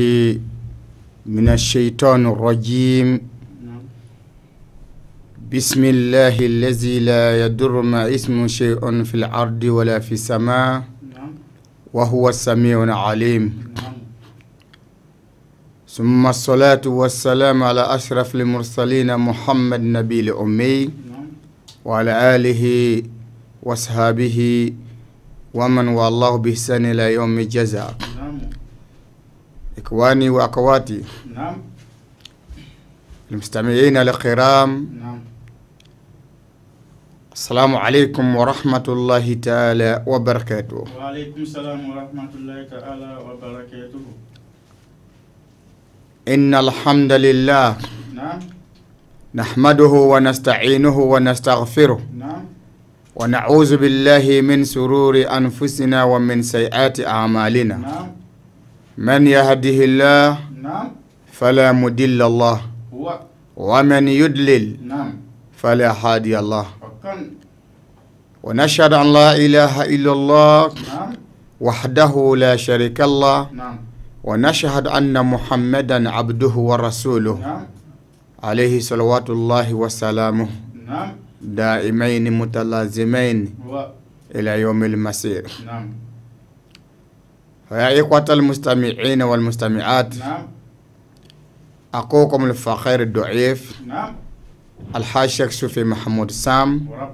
من الشيطان الرجيم. بسم الله الذي لا يضر مع اسمه شيء في الأرض ولا في السماء وهو السميع العليم. ثم الصلاة والسلام على أشرف المرسلين محمد نبي الأمي وعلى آله وصحبه ومن والله بإحسان إلى يوم الجزاء. إخواني وأخواتي المستمعين الكرام، السلام عليكم ورحمة الله تعالى وبركاته. وعليكم السلام ورحمة الله تعالى وبركاته. إن الحمد لله نحمده ونستعينه ونستغفره ونعوذ بالله من شرور أنفسنا ومن سيئات أعمالنا. من يهده الله فلا مضل له ومن يضلل فلا هادي له. ونشهد أن لا إله إلا الله وحده لا شريك له ونشهد أن محمدا عبده ورسوله عليه صلوات الله وسلامه دائمين متلازمين إلى يوم المسير. فيا إخوة المستمعين والمستمعات، أخوكم الفقير الضعيف الحاج شيخ صوفي محمود سام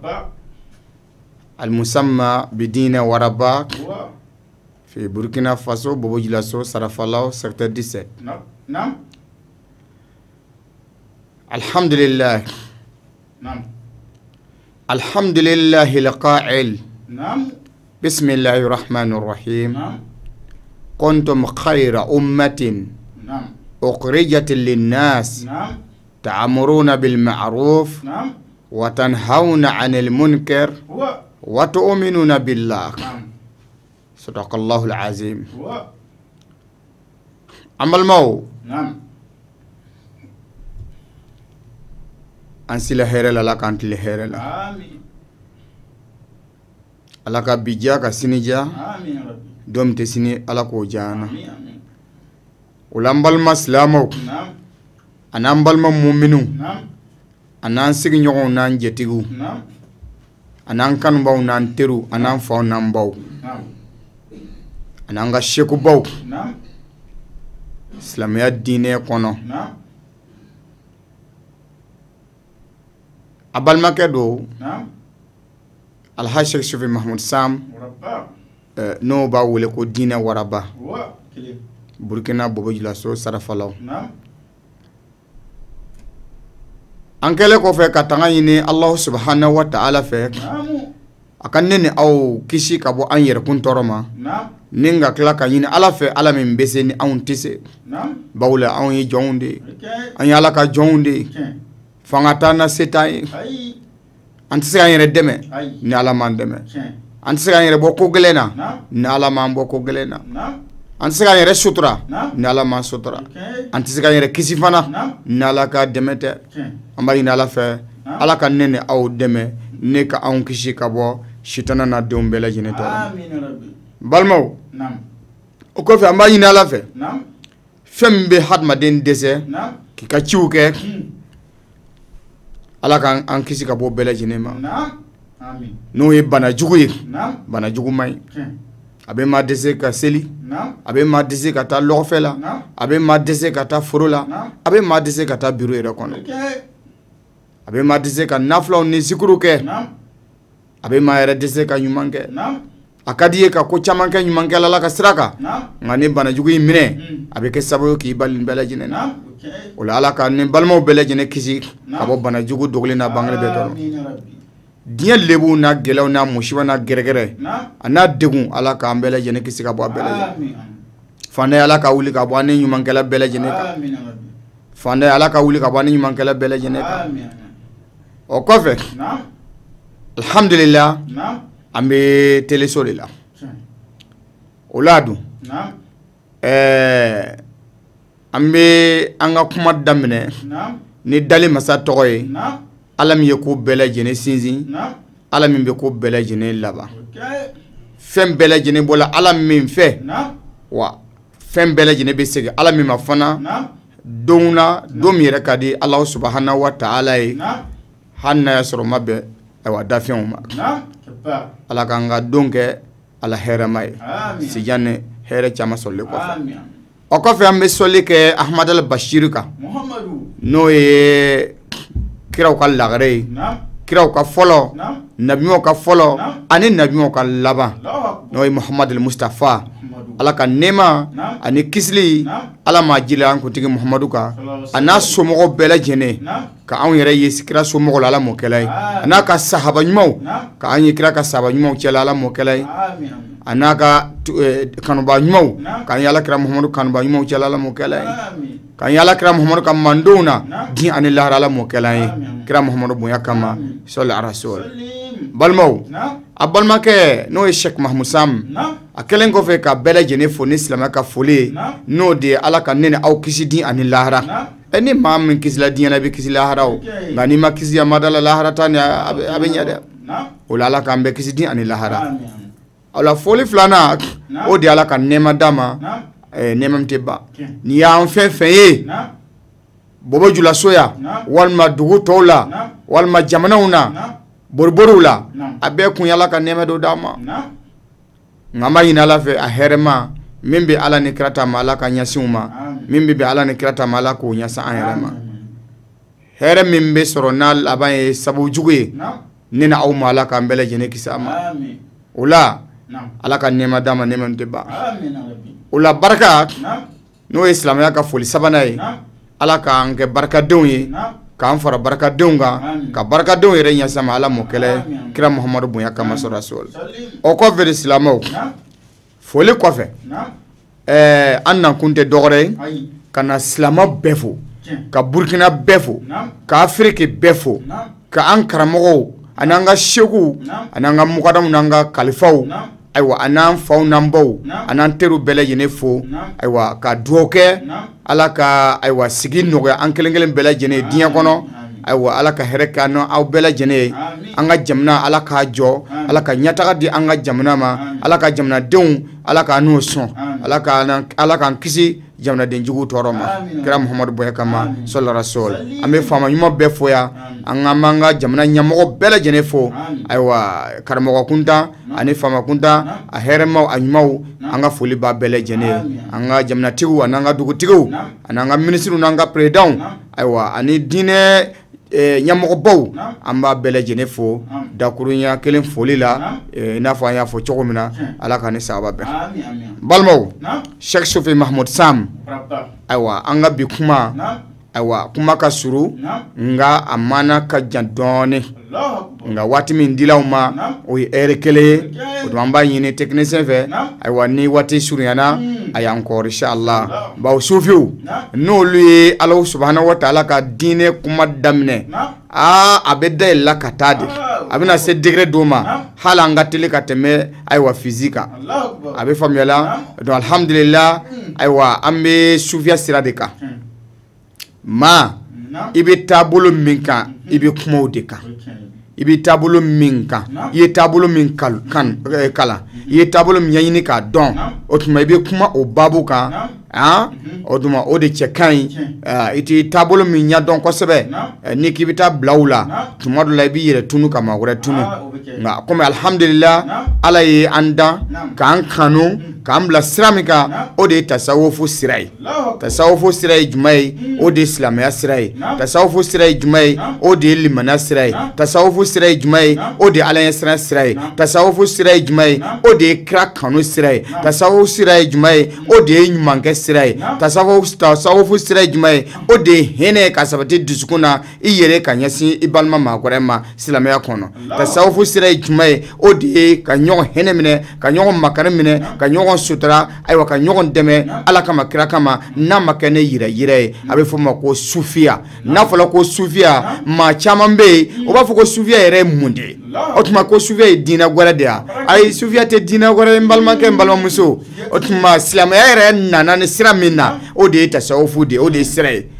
المسمى بدين وربا في بوركينا فاسو بوبوجلاسو سرفالاو سكتر 17. الحمد لله الحمد لله القائل بسم الله الرحمن الرحيم كنتم خير أمة أخرجت للناس تأمرون بالمعروف وتنهون عن المنكر وتؤمنون بالله. صدق الله العظيم. أما المو أنسي لهيرة لا كانت لهيرة لا على كبيجا كسينيجا دوم تسيني على كوجانا ولامبال مسلمو أنا أمبال مؤمنو أنا أنسي نيو نان جتيغو أنا أنكن باو نان تيرو أنا أنفاو نان باو أنا أنغا شيكو باو إسلامية دينية كونو أبال مكدو الحاج شيخ صوفي محمود سام نو باو لكو دينة وربا بوركينا بوبوجلاسو سرفالاو أنكلي كوفي كتغيني الله سبحانه وتعالى فيك أكنني أو كيشي كابو أنير كنتورما نينغا كلاكا يني على في على من بسني أون تيسي باولا أون يجوندي أن يالاكا جوندي فانغاتانا سيتاي أنت سيغاني ردمي نالا مان دمي أنت سيغاني ربوكو غلينا نالا مان بوكو غلينا أنت سيغاني رسوترا نالا مان سوترا أنت سيغاني ركيسي فانا نالا كا دمتي أمبالي نالا في على كا نيني أو دمي نيكا أون كيشي كابو شيطانا نا دوم بلا جيني تورا بالمو وكوفي أمبالي نالا في فم بي حد مدين ديسي كي كاتشوكي ala kan an kisi ka bɔ bɛɛ lajɛlen ma n'o ye bana jugu ye bana jugu man ɲi a bɛ maa dɛsɛ ka seli a bɛ maa dɛsɛ ka taa lɔgɔfɛ la a bɛ maa dɛsɛ ka taa foro la a bɛ maa dɛsɛ ka taa biro yɛrɛ kɔnɔ a bɛ maa dɛsɛ ka nafulaw ni zikuru kɛ a bɛ maa yɛrɛ dɛsɛ ka ɲuman kɛ a ka di ye ka ko caman kɛ ɲumankɛla la ka sira kan nka ni bana jugu in minɛ a bɛ kɛ sababu k'i bali nin bɛɛ lajɛlen na o la ala ka ni balimaw bɛɛ lajɛlen kisi ka bɔ bana jugu dogolen na bangere bɛɛ tɔɔrɔ diɲɛ lebu n'a gɛlɛyaw n'a musiba n'a gɛrɛgɛrɛ a n'a degun ala k'an bɛɛ lajɛlen kisi ka bɔ a bɛɛ lajɛlen fanɛ ala ka wuli ka bɔ ani ɲumankɛla bɛɛ lajɛlen kan fanɛ ala ka wuli ka bɔ ani ɲumankɛla bɛɛ lajɛlen kan o kɔfɛ alhamdulillah an bɛ teleso de la o la dun an bɛ an ka kuma daminɛ ni dali masa tɔgɔ ye ala min ye ko bɛɛ lajɛlen sinsin ala min bɛ ko bɛɛ lajɛlen laban fɛn bɛɛ lajɛlen bɔra ala min fɛ wa fɛn bɛɛ lajɛlen bɛ segin ala min ma fana don na don min yɛrɛ ka di ala subahanahu wa ta'ala ye hali n'a y'a sɔrɔ ma bɛn ayiwa dafɛnw ma ala k'an ka don kɛ ala hɛrɛma ye sijan ni hɛrɛ caman sɔrɔlen kɔfɛ o kɔfɛ an bɛ sɔli kɛ Ahmad al-Bashir kan n'o ye kiraw ka lagare ye kiraw ka fɔlɔ nabiɲumanw ka fɔlɔ ani nabiɲumanw ka laban n'o ye Muhammad al-Mustafa ala ka nɛɛma ani kisili ala ma jila an kuntigi Muhammadu kan a n'a somɔgɔw bɛɛ lajɛlen ka anw yɛrɛ ye kira somɔgɔw la ala m'o kɛla ye a n'a ka sahaba ɲumanw ka an ye kira ka sahaba ɲumanw cɛla ala m'o kɛla ye a n'a ka kanuba ɲumanw k'an ye alakira Muhammadu kanuba ɲumanw cɛla ala m'o kɛla ye k'an ye alakira Muhammadu ka mandenw na diɲɛ ani lahara ala m'o kɛla ye kira Muhammadu bonya kama sɔli ala rasul balimaw a balimakɛ n'o ye Sheikh Mahmud Sam a kɛlen kɔfɛ ka bɛɛ lajɛlen fo ni silamɛ ka foli ye n'o de ye ala ka ne ni aw kisi di ani lahara ni maa min kisila diɲɛ na i bɛ kisi lahara o nka n'i ma kisi a ma da la lahara ta ni a bɛ ɲɛ dɛ o la ala k'an bɛɛ kisi di ani lahara o la foli filanan o de ye ala ka nɛɛma d'a ma nɛɛma min tɛ ban n'i y'an fɛn fɛn ye bɔbɔjulaso ya walima dugu tɔw la walima jamanaw na boriboriw la a bɛɛ kun ye ala ka nɛɛma dɔ d'a ma nka an b'a ɲini ala fɛ a hɛrɛma min bɛ ala ni kira ta ma ala ka ɲɛsin ma min bɛ ala ni kira ta ma ala k'o ɲɛsin an yɛrɛ ma hɛrɛ min bɛ sɔrɔ n'a laban ye sababu jugu ye ne na aw ma ala k'an bɛɛ lajɛlen kisi a ma o la ala ka nɛɛma d'a ma nɛɛma tɛ ban o la barika n'o ye silamɛya ka foli sabanan ye ala k'an kɛ barikadenw ye k'an fara barikadenw kan ka barikadenw yɛrɛ ɲɛsin ma ala m'o kɛlɛ kira Muhammadu bonya kama sɔrɔ rasul o kɔfɛ de silamɛw foli kɔfɛ an nakun tɛ dɔgɔrɛ ye ka na silamɛ bɛɛ fo ka Burkina bɛɛ fo ka Afiriki bɛɛ fo ka an karamɔgɔw ani an ka sekuw ani an ka mukadamu n'an ka kalifaw ayiwa a n'an faw n'an baw a n'an teriw bɛɛ lajɛlen fo ayiwa ka dugawu kɛ ala ka ayiwa sigi nɔgɔya an kelen kelen bɛɛ lajɛlen diɲɛ kɔnɔ ayiwa ala ka hɛrɛ k'an aw bɛɛ lajɛlen ye an ka jamana ala k'a jɔ ala ka ɲɛtaga di an ka jamana ma ala ka jamanadenw ala k'a n'o sɔn ala k'an kisi jamanaden jugu tɔɔrɔ ma kira Muhammadu bonya kama sɔli rasul an bɛ faama ɲuman bɛɛ fo yan an ka jamana ɲɛmɔgɔ bɛɛ lajɛlen fo ayiwa karamɔgɔ kuntan ani faama kuntan a hɛrɛmaw a ɲumanw an ka foli b'a bɛɛ lajɛlen ye an ka jamanatigiw ani an ka dugutigiw ani an ka minisiriw n'an ka perezidanw ayiwa ani diinɛ ɲɛmɔgɔbaw an b'a bɛɛ lajɛlen fo dakurunya kelen foli la i n'a fɔ an y'a fɔ cogo min na ala ka ni sababa bɛn balimaw Sheikh Sufi Mahmud Sam ayiwa an ka bi kuma ayiwa kuma ka suru nka a mana ka jan dɔɔni nka waati min dilaw ma o ye heure kelen ye o tuma an b'a ɲini technicien fɛ ayiwa ni waati surunyana a y'an kɔrɔ inshallah bawo sufiw n'olu ye ala subhanahu wa ta'ala ka diinɛ kuma daminɛ a bɛ dayɛlɛla ka taa de a bɛna se degré dɔ ma hali an ka teli ka tɛmɛ ayiwa physique kan a bɛ faamuyala donc alhamdulillah ayiwa an bɛ sufiya sira de kan ma i bɛ taabolo min kan i bɛ kuma o de kan i bɛ taabolo min kan i ye taabolo min kalan i ye taabolo min ɲɛɲini k'a dɔn o tuma i bɛ kuma o baabu kan o tuma o de cɛ ka ɲi i tɛ taabolo min ɲɛdɔn kosɛbɛ ni k'i bɛ taa bila u la tuma dɔ la i b'i yɛrɛ tunu ka maa wɛrɛ tunu nka komi alhamdulillah ala ye an dan k'an kanu k'an bila sira min kan o de ye tasawufu sira ye tasawufu sira ye jumɛn ye o de ye silamɛya sira ye tasawufu sira ye jumɛn ye o de ye limaniya sira ye tasawufu sira ye jumɛn ye o de ye alaɲɛsiran sira ye tasawufu sira ye jumɛn ye o de ye kira kanu sira ye tasawufu sira ye jumɛn ye o de ye ɲumankɛ sira ye tasawufu sira ye jumɛn ye o de ye hinɛ ka sabati dusukun na i yɛrɛ ka ɲɛsin i balima maa wɛrɛ ma silamɛya kɔnɔ tasawufu sira ye jumɛn ye o de ye ka ɲɔgɔn hinɛ minɛ ka ɲɔgɔn makari minɛ ka ɲɔgɔn sutura ayiwa ka ɲɔgɔn dɛmɛ ala kama kira kama n'a ma kɛ ne yira yira ye a bɛ fɔ o ma ko sufiya n'a fɔra ko sufiya maa caman bɛ yen o b'a fɔ ko sufiya yɛrɛ ye mun de ye o tuma ko sufiya ye diinɛ wɛrɛ de ye ayi sufiya tɛ diinɛ wɛrɛ ye n balimakɛ n balimamuso o tuma silamɛya yɛrɛ nana ni sira min na o de ye tasawufu de ye o de ye sira ye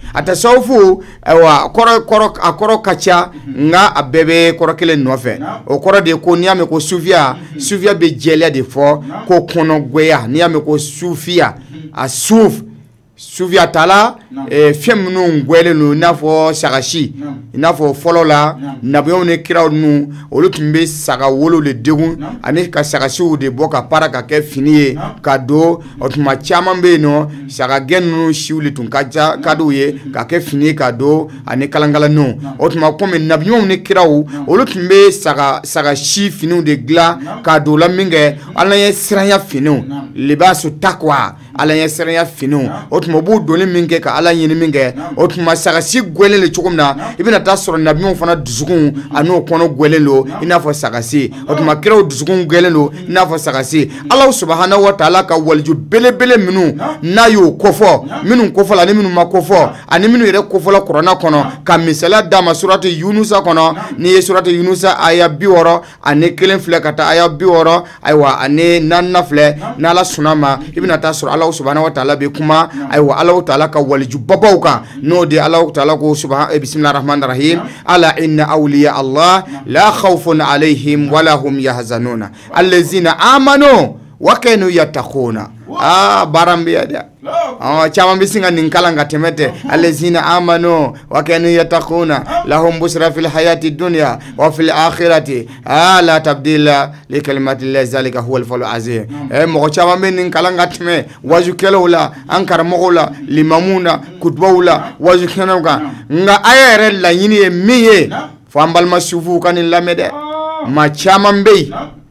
atasawufu wa koro kacha nga abebe koro kelen nofe o koro de ko niame ko sufia be jelia de fo ko kono gweya niame ko sufia a sufia tala femnu ngwele no nafo sagashi nafo folola nabiyo ne kiraw nu olutumbe saga wolo le degun ani ka sagashi de boka para ka ke finiye kado otuma chama be no saga genu shiuli tun kaja kadoye ka ke finiye kado ani kalangala no otuma kome nabiyo ne kiraw olutumbe saga shi finu de gla kado la minge ala ye siranya finu libasu takwa ala ye siranya finu otuma bu doni minge ka ala yini minge otuma sagasi gwele le chukumna ibina tasoro nabiyo fana dusukun ano kono gwele lo inafo sagasi otuma kiraw dusukun gwele lo inafo sagasi Allah subhanahu wa ta'ala ka walju bele minu na yo kofo minu kofo la ni minu makofo ani minu yere kofo la corona kono ka misala dama suratu yunusa kono ni suratu yunusa aya biworo ane kelen fle kata aya biworo aywa ane nanna fle na la sunama ibina tasoro Allah subhanahu wa ta'ala be kuma aywa Allah ta'ala ka walju babauka no de Allah ta'ala ko subhanahu bismillahir rahmanir rahim ala inna awliya Allah la khawfun alaihim wala hum yahzanuna allazina amanu wa kanu yattaquna barambi ya chama bisinga ninkala ngatemete allazina amanu wa kanu yattaquna lahum busra fil hayati dunya wa fil akhirati la tabdila li kalimati llahi zalika huwa al-fawzul azim mo chama men ninkala ngateme wajukelo la ankara mogola limamuna kutbawla wajukena nga ayere la yini miye fambal masufu kanin lamede ma chama mbey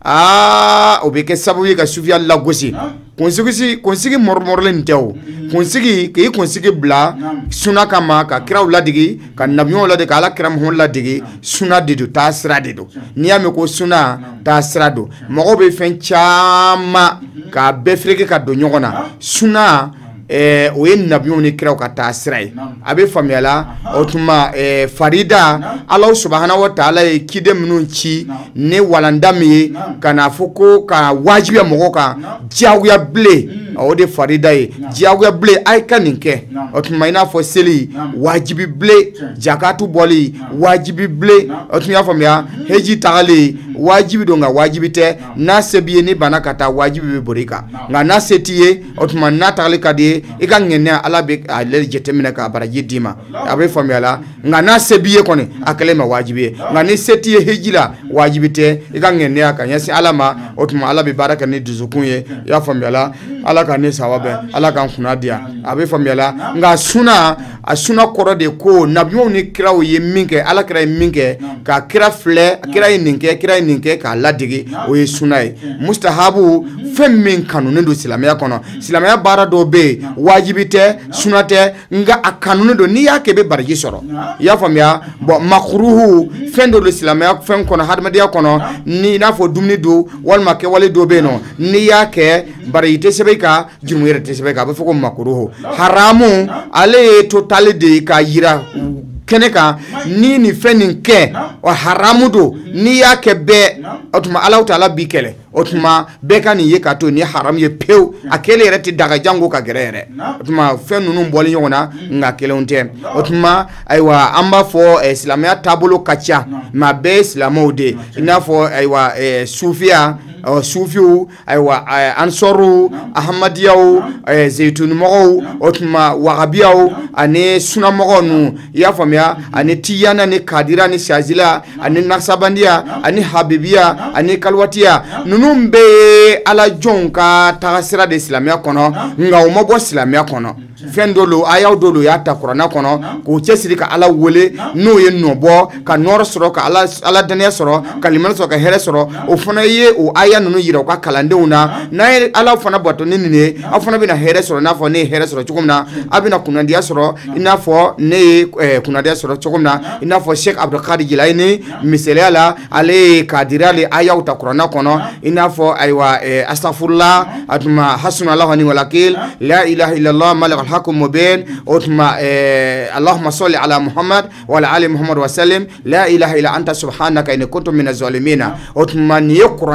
obeke sabu ka sufia la gosi konsigi mormorle ntew konsigi bla suna kama ka kiraw ladigi ka nabiyo ladigi ala kiram hon ladigi suna dedu ta sira dedu niyame ko suna ta sira do mogo be fen chama ka befreke ka do nyogona suna o ye nabiyo ni kiraw ka ta sira abe famiyala otuma farida Allah subhanahu wa ta'ala ye kide minnu ci ne walandami kana foko ka wajibi mogo ka jawiya ble o de farida ye jawiya ble ay kaninke otuma ina fo seli wajibi ble jakatu boli wajibi ble otuma famiya heji tagale wajibi donga wajibi te na sebiye ni bana kata wajibi be borika nga na setiye otuma na tagale kadi ika ngene ala be ale jetemina ka baraji dima abe famiyala nga na sebiye kone akalema wajibi nga ni setiye hejila wajibi te ika ngene aka nyasi alama otuma ala be baraka ni duzukunye ya famiyala ala ka ni sawabe ala kan kunadia abe famiyala nga asuna koro de ko nabiyo ni kirawo ye minke ala kira minke ka kira fle kira ninke ka ladigi o ye sunay mustahabu fem min kanune do silamaya kono silamaya bara do be wajibite sunate nga akanune do ni yake be barji soro ya famya bo makruhu fendo do silamaya fem kono hadmadiya kono ni nafo dumni do wal make wale do be no ni yake barite sebeka jumwere te sebeka be foko makruhu haramu ale totale de ka yira keneka ni fenin ke o haramu do ni yake be otuma Allah ta'ala bikele otuma beka ni yekato ni haram ye pew akele reti daga jango ka gerere otuma fenunu mboli yona nga kele unte otuma aywa amba fo islamia tabulo kacha ma be islamode ina fo aywa sufia sufiu aywa ansoru ahmadiyau zaitun mogo otuma wahabiyau ane suna mogo nu ya famia ane tiyana ni kadira ni shazila ane naksabandia ane habibiya ane kalwatia nunumbe ala jonka tagasira de islamia kono nga umobo islamia kono fendolo ayaw dolo ya ta qur'ana kono ko cesiri ka ala wole no ye nobo ka nor soro ka ala dania soro kalimal soro ka here soro o fana ye o aya nunu yira ka kalande una na ala fana boto ninine afana bina here soro na fo ne here soro chukumna abina kunandia soro ina fo ne kunandia soro chukumna ina fo Sheikh Abdul Qadir Jilani miselala ale kadirale ayaw ta qur'ana kono ina fo aywa astaghfirullah atuma hasbunallahu wa ni'mal wakeel la ilaha illallah malik الحكم مبين أتما اللهم صل على محمد وعلى آل محمد وسلم لا إله إلا أنت سبحانك إن كنت من الظالمين أتما نيقرن آية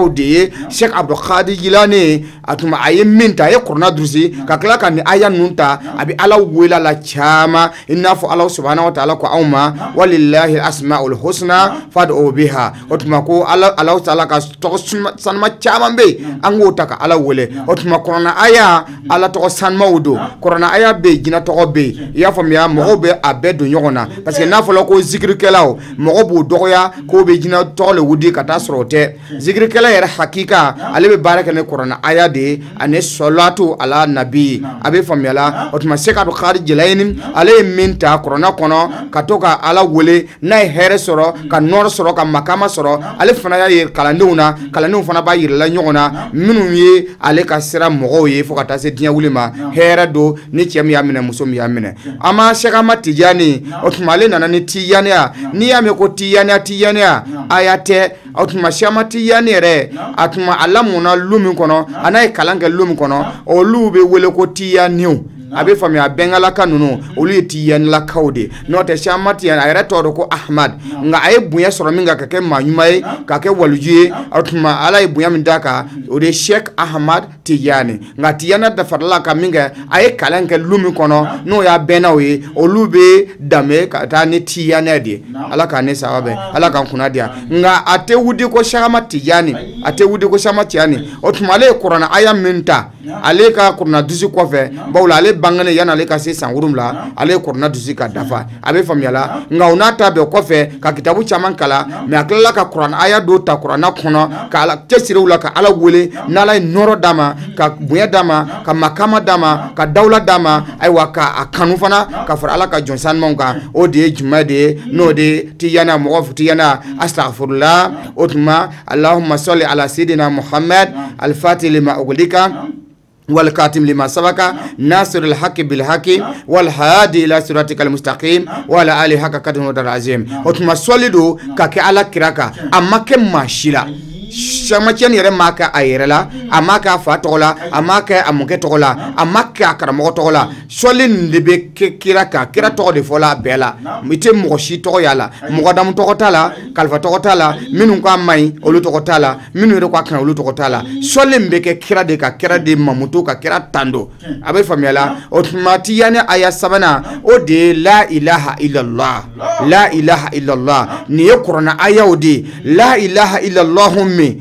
de Sheikh Abdul Qadir Jilani atuma aye minta aye Qur'ana durusi ka kila ka ni aya nunta abi ala wela la chama inafo Allah subhanahu wa ta'ala ko awma walillahi al-asmaul husna fad'u biha otuma ko Allah ta'ala ka to sanma chama be ango taka ala wele otuma Qur'ana aya ala to sanma wudo Qur'ana aya be jina to be ya fam ya mo be abedo nyogona parce que nafo la ko zikri kelao mo bo doya ko be jina to le wudi kata sorote zikri kela yara hakika ale be baraka ne Qur'ana aya de ane salatu ala nabi abe fam ya la otuma Sheikh Abdul Qadir Jilani ale minta Qur'ana kono katoka ala wele na here soro ka nor soro ka makama soro ale fana ya yir kalanduna fana ba yir la nyogona minu ye ale ka sira mogo ye fo ka ta se dinya wulima here do ni chem ya mine muso mi ya mine ama Sheikh Ahmad Tijani otuma le nana ni Tijani ya ni ya me ko Tijani ya ayate otuma Sheikh Ahmad Tijani re atuma alamuna lumi kono anay kalange lumi kono o lube wele ko Tijani abe fami abengala kanunu olu tiyan la kawde note shamati yan ayra todo ko Ahmad nga ay buya soro minga kake manyumay kake waluje atuma ala buya mindaka ode Sheikh Ahmad Tijani nga tiyana da farla ka minga ay kalanke lumi kono no ya benawe olu be dame ka tani tiyana de ala ka ne sawabe ala kan kunadia nga ate wudi ko Ahmad Tijani ate wudi ko Ahmad Tijani otuma le Qur'ana aya minta ale ka Qur'ana dusi ko fe bawla ale bangane yana ale ka se sangurum la ale Qur'ana dusi ka dafa abe famiyala nga unata be ko fe ka kitabu chaman kala me akala ka Qur'ana aya do ta Qur'ana kono ka ala tesire wala ka ala wele nala noro dama ka buya dama ka makama dama ka dawla dama ay waka akanu fana ka fara ala ka jonsan monka o de jumade no de tiyana mughaf tiyana astaghfirullah utma allahumma salli ala sayidina Muhammad al-fatih lima uglika والكاتم لما سبق ناصر الحق بالحق والهادي الى صراطك المستقيم وعلى اله حق قدره العظيم وتما سوليدو كاكي على كراكا اما كماشيلا Shamatian yere maka ayerela amaka fatola amaka amuke tola amaka karamo tola solin libe kiraka kira to de fola bela mite moshi to yala mogadam to tala kalfa to tala minu ko mai olu to tala minu re ko kan olu to tala solin be ke kira de ka kira de mamuto ka kira tando abe famela automati yani aya sabana o de la ilaha illallah la ilaha illallah ni Qur'ana aya odi la ilaha illallah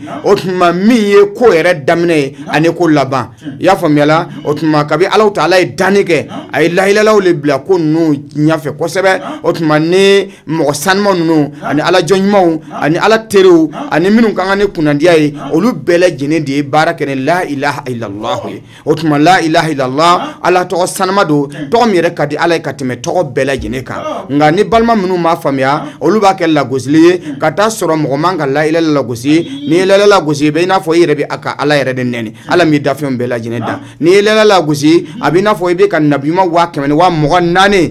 otuma miye ko yere damne ane ko laban ya famela otuma kabi Allah Ta'ala danike ay la ilaha le bla ko no nyafe ko sebe otuma ne mo sanmo no ani ala jonmo ani ala teru ani minun kan ane kunandiya yi olu bele jine de barakene la ilaha illallah otuma la ilaha illallah ala to sanmado to mi re kadi ala katime to bele jine ka ngani balma minu ma famia olu ba kel la gosli kata soro mo manga la ilaha la gosi ni la gosi be na fo yire be aka ala yere den neni ala mi dafion be la jine da ni la gosi abina fo be kan nabi ma wa kemen wa mo nane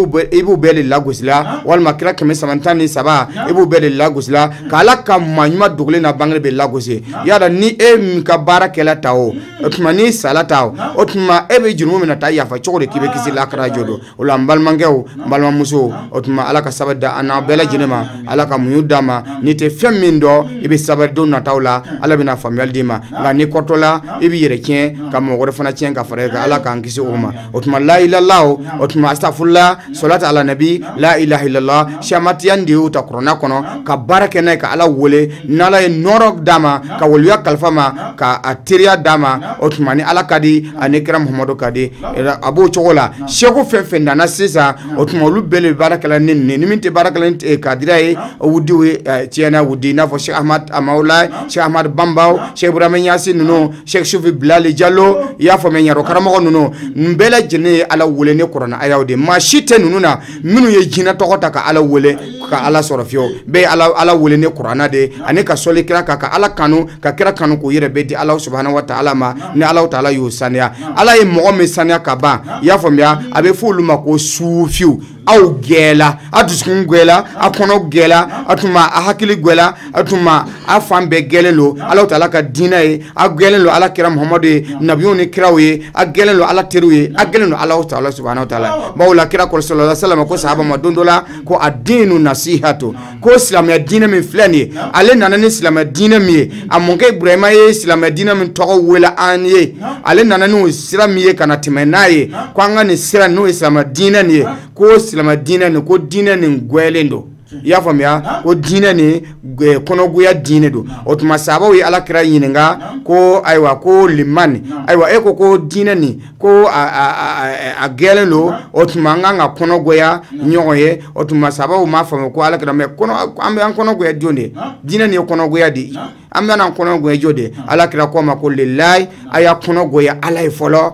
ibu be la gosla wal makra kemen samantani saba ibu be la gosla kala kam manyuma dogle na bangre be la gosi yada ni e ka barakela tawo otuma ni salatawo otuma e be junumu na ta yafa chokore kibe kisi la kra jodo wala mbal mangew mbal muso otuma ala ka sabada ana be la jine ma ala ka muyudama ni te femindo ibe sabado na tawla ala bina famiyal dima nga ni kotola ibi yere kien ka mo gore fana kien ka fare ka ala kan kisi uma otuma la ilaha illallah otuma astaghfirullah salat ala nabi la ilaha illallah shamatian di uta Qur'ana kono ka barake na ka ala wole nala e norok dama ka woliya kalfama ka atiria dama otuma ni ala kadi anekra Muhammadu kadi abu chogola sheko fefenda na sisa otuma lu bele barakala ni minte barakala e kadira e wudi we tiena wudi na fo Sheikh Ahmad Amaulay Sheikh Ahmad Bambao Sheikh Ibrahim Yasin nuno Sheikh Shoufi Bilal Diallo ya fo menyaro karamo nuno mbela jine ala wole ne Qur'ana ayawde ma shite nununa minu ye jina tokota ka ala wole ka ala sorofio be ala wole ne Qur'ana de aneka soli kira ka ala kanu ka kira kanu ko yere be di Allah subhanahu wa ta'ala ma ne Allah ta'ala yusania ala e mo me sania ka ba ya fo mia abe fulu mako sufiu au gela atuskun gela akono gela atuma ahakili gela atuma fan bɛɛ gɛlɛn lo Allahu Taala ka diinɛ ye a gɛlɛn lo Ala kira Muhamadu ye nabiyuw ni kiraw ye a gɛlɛn lo Ala teriw ye a gɛlɛn lo Allahu Taala subhanahu wa ta'ala bawo la kira sallallahu alaihi wasallam ko sahaba ma don dɔ la ko ad-dinu nasihatu ko silamɛya diinɛ min filɛ nin ye ale nana ni silamɛya diinɛ min ye a mɔkɛ Ibrahima ye silamɛya diinɛ min tɔgɔ wele an ye ale nana n'o sira min ye kana tɛmɛ n'a ye ko an ka nin sira n'o ye silamɛya diinɛ nin ye ko silamɛya diinɛ nin ko diinɛ nin gwɛlen don I y'a faamuya ko diinɛ nin kɔnɔgoya diinɛ don o tuma sahabaw ye Ala kira ɲininka ko ayiwa ko limani ayiwa e ko diinɛ nin ko a gɛlɛn don o tuma an kan ka kɔnɔgoya ɲɔgɔn ye o tuma sahabaw m'a faamu ko Ala kira mɛ an bɛ an kɔnɔgoya jɔn de diinɛ nin ye kɔnɔgoya de an bɛ an kɔnɔgoya jɔn de Ala kira ko ma ko lillahi a y'a kɔnɔgoya Ala ye fɔlɔ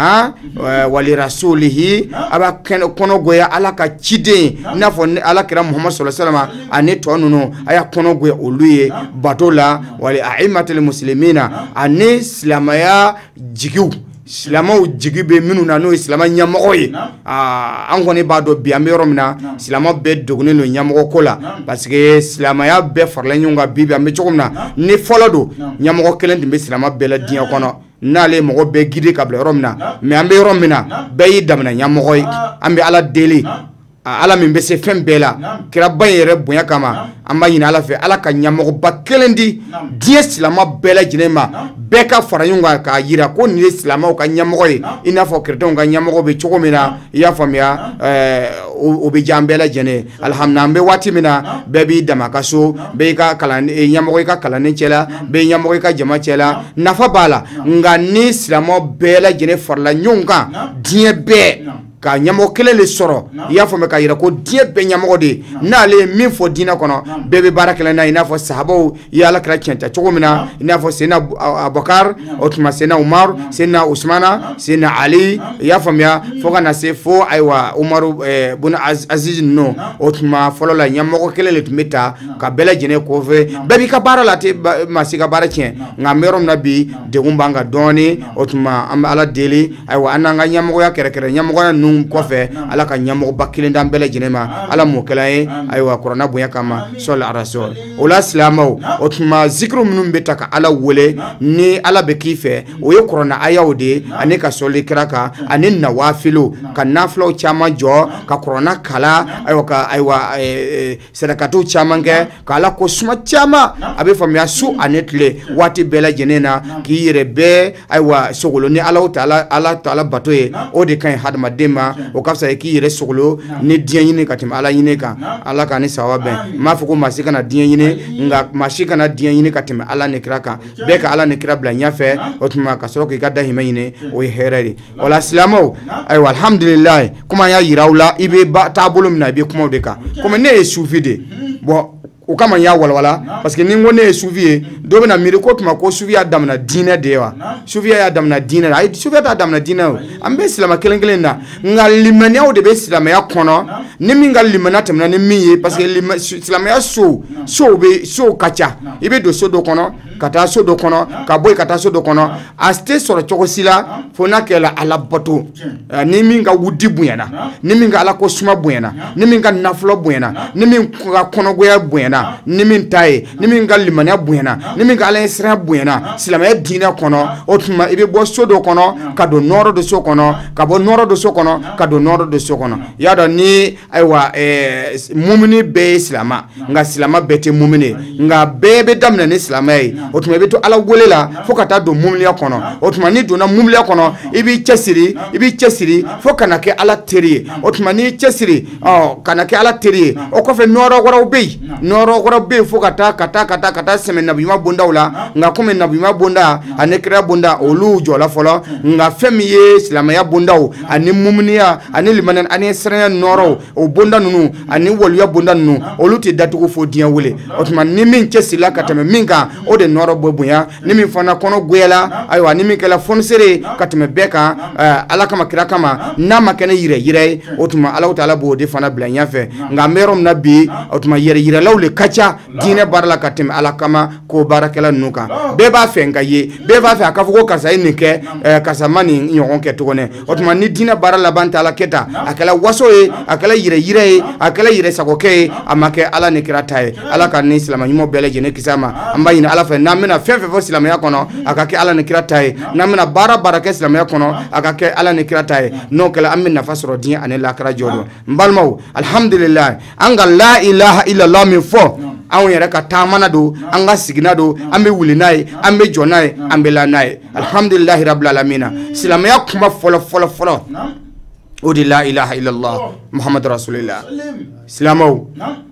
wali rasulihi a b'a kɔnɔgoya Ala ka ciden i n'a fɔ Ala kira Muhamadu salama ani tɔ ninnu a y'a kɔnɔgoya olu ye bato la wali a'immatul muslimina ani silamɛya jigiw silamɛw jigi bɛ minnu na n'o ye silamɛ ɲɛmɔgɔ ye an kɔni b'a dɔn bi an bɛ yɔrɔ min na silamɛ bɛɛ dogonnen don ɲɛmɔgɔ ko la parce que silamɛya bɛɛ farala ɲɔgɔn kan bi an bɛ cogo min na ni fɔlɔ don ɲɛmɔgɔ kelen tun bɛ silamɛ bɛɛ la diɲɛ kɔnɔ n'ale mɔgɔ bɛɛ gide ka bila yɔrɔ min na mais an bɛ yɔrɔ min na bɛɛ y'i damana ɲɛmɔgɔ ye an bɛ Ala deli Ala min bɛ se fɛn bɛɛ la kiraba in yɛrɛ bonya kama an b'a ɲini Ala fɛ Ala ka ɲɛmɔgɔba kelen di diɲɛ silamɛ bɛɛ lajɛlen ma bɛɛ ka fara ɲɔgɔn kan k'a yira ko nin ye silamɛw ka ɲɛmɔgɔ ye i n'a fɔ chrétiens ka ɲɛmɔgɔ bɛ cogo min na i y'a faamuya o bɛ diya an bɛɛ lajɛlen ye alhamdulillah an bɛ waati min na bɛɛ b'i dama ka so bɛɛ i ka kalan ɲɛmɔgɔ i ka kalanden cɛ la bɛɛ ɲɛmɔgɔ i ka jama cɛ la nafa b'a la nka ni silamɛw bɛɛ lajɛlen farala ɲɔgɔn kan diɲɛ bɛɛ ka ɲɛmɔgɔ kelen le sɔrɔ i y'a faamuya k'a yira ko diɲɛ bɛɛ ɲɛmɔgɔ de n'ale ye min fɔ diinɛ kɔnɔ bɛɛ bɛ baara kɛla n'a ye i n'a fɔ sahabaw i ye Ala kira tiɲɛ cogo min na i n'a fɔ Seyidina Abubakar o tuma Seyidina Umar Seyidina Usmana Seyidina Ali i y'a faamuya fo ka na se fo ayiwa Umaru bun Aziz ninnu o tuma fɔlɔ la ɲɛmɔgɔ kelen le tun bɛ ta ka bɛɛ lajɛlen kɔfɛ bɛɛ b'i ka baara la tɛ maa si ka baara tiɲɛ nka an bɛ yɔrɔ min na bi degun b'an kan dɔɔni o tuma an bɛ Ala deli ayiwa an n'an ka ɲɛmɔgɔya kɛrɛkɛrɛ ɲɛmɔgɔya ninnu kɔfɛ Ala ka ɲɛmɔgɔba kelen d'an bɛɛ lajɛlen ma Ala m'o kɛla ye ayiwa kuranɛ bonya kama sɔli ala rasul o la silamɛw o tuma zikiru minnu bɛ ta ka Ala wele ni Ala bɛ k'i fɛ o ye kuranɛ ayaw de ani ka sɔli kira kan ani nawafilu ka nafilaw caman jɔ ka kuranɛ kala ayiwa ka ayiwa sadakatiw caman kɛ ka Ala ko suma caman a bɛ faamuya su ani tile waati bɛɛ lajɛlen na k'i yɛrɛ bɛɛ ayiwa sogolo ni Ala Taala bato ye o de ka ɲi hadamaden ma o ka fisa k'i yɛrɛ sogolo ni diɲɛ ɲini ka tɛmɛ Ala ɲini kan Ala ka ni sawaba bɛn m'a fɔ ko maa si kana diɲɛ ɲini nka maa si kana diɲɛ ɲini ka tɛmɛ Ala ni kira kan bɛɛ ka Ala ni kira bila ɲɛfɛ o tuma ka sɔrɔ k'i ka dahirimɛ ɲini o ye hɛrɛ de o la silamɛw ayiwa alhamdulilayi komi an y'a yira aw la i bɛ taabolo min na i bɛ kuma o de kan komi ne ye sufi de bon o kama n y'a walawala parce que ni n ko ne ye sufi ye dɔ bɛna miiri ko tuma ko sufiya damana diinɛ de ye wa sufiya y'a damana diinɛ la ayi sufiya t'a damana diinɛ o an bɛ silamɛ kelen kelen na nka limaniyaw de bɛ silamɛya kɔnɔ ni min ka limaniya tɛmɛna ni min ye parce que silamɛya sow ka ca i bɛ don so dɔ kɔnɔ ka taa so dɔ kɔnɔ ka bɔ yen ka taa so dɔ kɔnɔ a tɛ sɔrɔ cogo si la fo n'a kɛra Ala bato ni min ka wudi bonyana ni min ka Ala ko suma bonyana ni min ka nafolo bonyana ni min ka kɔnɔgoya bonyana ni min ta ye ni min ka limaniya bonyana ni min ka Ala ɲɛsiranya bonyana silamɛya diinɛ kɔnɔ o tuma i bɛ bɔ so dɔ kɔnɔ ka don nɔɔrɔ dɔ so kɔnɔ ka bɔ nɔɔrɔ dɔ so kɔnɔ ka don nɔɔrɔ dɔ so kɔnɔ i y'a dɔn ni ayiwa mumini bɛɛ ye silamɛ nka silamɛ bɛɛ tɛ mumini nka bɛɛ bɛ daminɛ ni silamɛya ye o tuma i bɛ to Ala wele la fo ka taa don muminiya kɔnɔ o tuma ni donna muminiya kɔnɔ i b'i cɛsiri fo ka na kɛ Ala teri ye o tuma n'i cɛsiri ka na kɛ Ala teri ye o kɔfɛ nɔɔrɔ wɛrɛw bɛ yen nɔɔrɔ wɛrɛw bɛ yen fo ka taa sɛmɛ nabiyuma bondaw la nka komi nabiyuma bonda ani kira bonda olu jɔla fɔlɔ nka fɛn min ye silamɛya bondaw ani muminiya ani limaniya ani siranya nɔɔrɔw o bonda ninnu ani waliya bonda ninnu olu tɛ datugu fo diɲɛ wele o tuma ni min cɛsirila ka tɛmɛ min kan o de nɔɔrɔ bɔ bonya ni min fana kɔnɔ goyala ayiwa ni min kɛla fɔnisere ka tɛmɛ bɛɛ kan Ala kama kira kama n'a ma kɛ ne yɛrɛ ye o tuma Alahu Taala b'o de fana bila ɲɛfɛ nka an bɛ yɔrɔ min na bi o tuma yɛrɛ yiralaw le kacha dine barla katim ala kama ko barakela nuka beba fenga ye beba fa ka fuko kasa inike kasa mani nyon ke tugone otuma ni dine barla banta ala keta akala waso e akala yire akala yire sakoke amake ala ne kiratae ala kan ni islam nyimo bele jene kisama ambayina ala fa namina fefe fo islam ya kono akake ala ne kiratae namina bara baraka islam ya kono akake ala ne kiratae no kala amina fasro din ane la kara jodo mbalmaw alhamdulillah anga la ilaha illallah min fo awon yere ka tamana do anga sigina do ambe wulinaye ambe jonaye ambe lanaye alhamdulillah rabbil alamin islam ya kuma folo odi la ilaha illallah muhammad rasulullah islamaw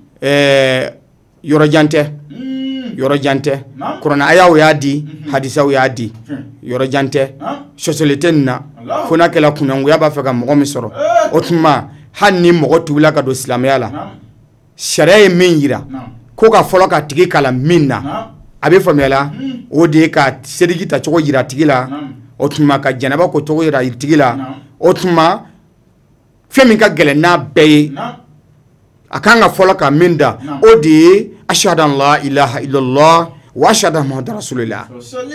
yoro jante qur'ana ayaw ya di hadisaw ya di yoro jante société na fona kala kunangu ya ba faka mo mi soro otuma hanni mo tula ka do islamiyya la sharia min yira ko ka folo ka tigi kala minna abe famela odi ka sedigi ta chogo yira tigi la otuma ka janaba ko chogo yira tigi la otuma femi ka gele na be akanga folo ka minda odi ashhadu an la ilaha illallah wa ashhadu anna muhammadar rasulullah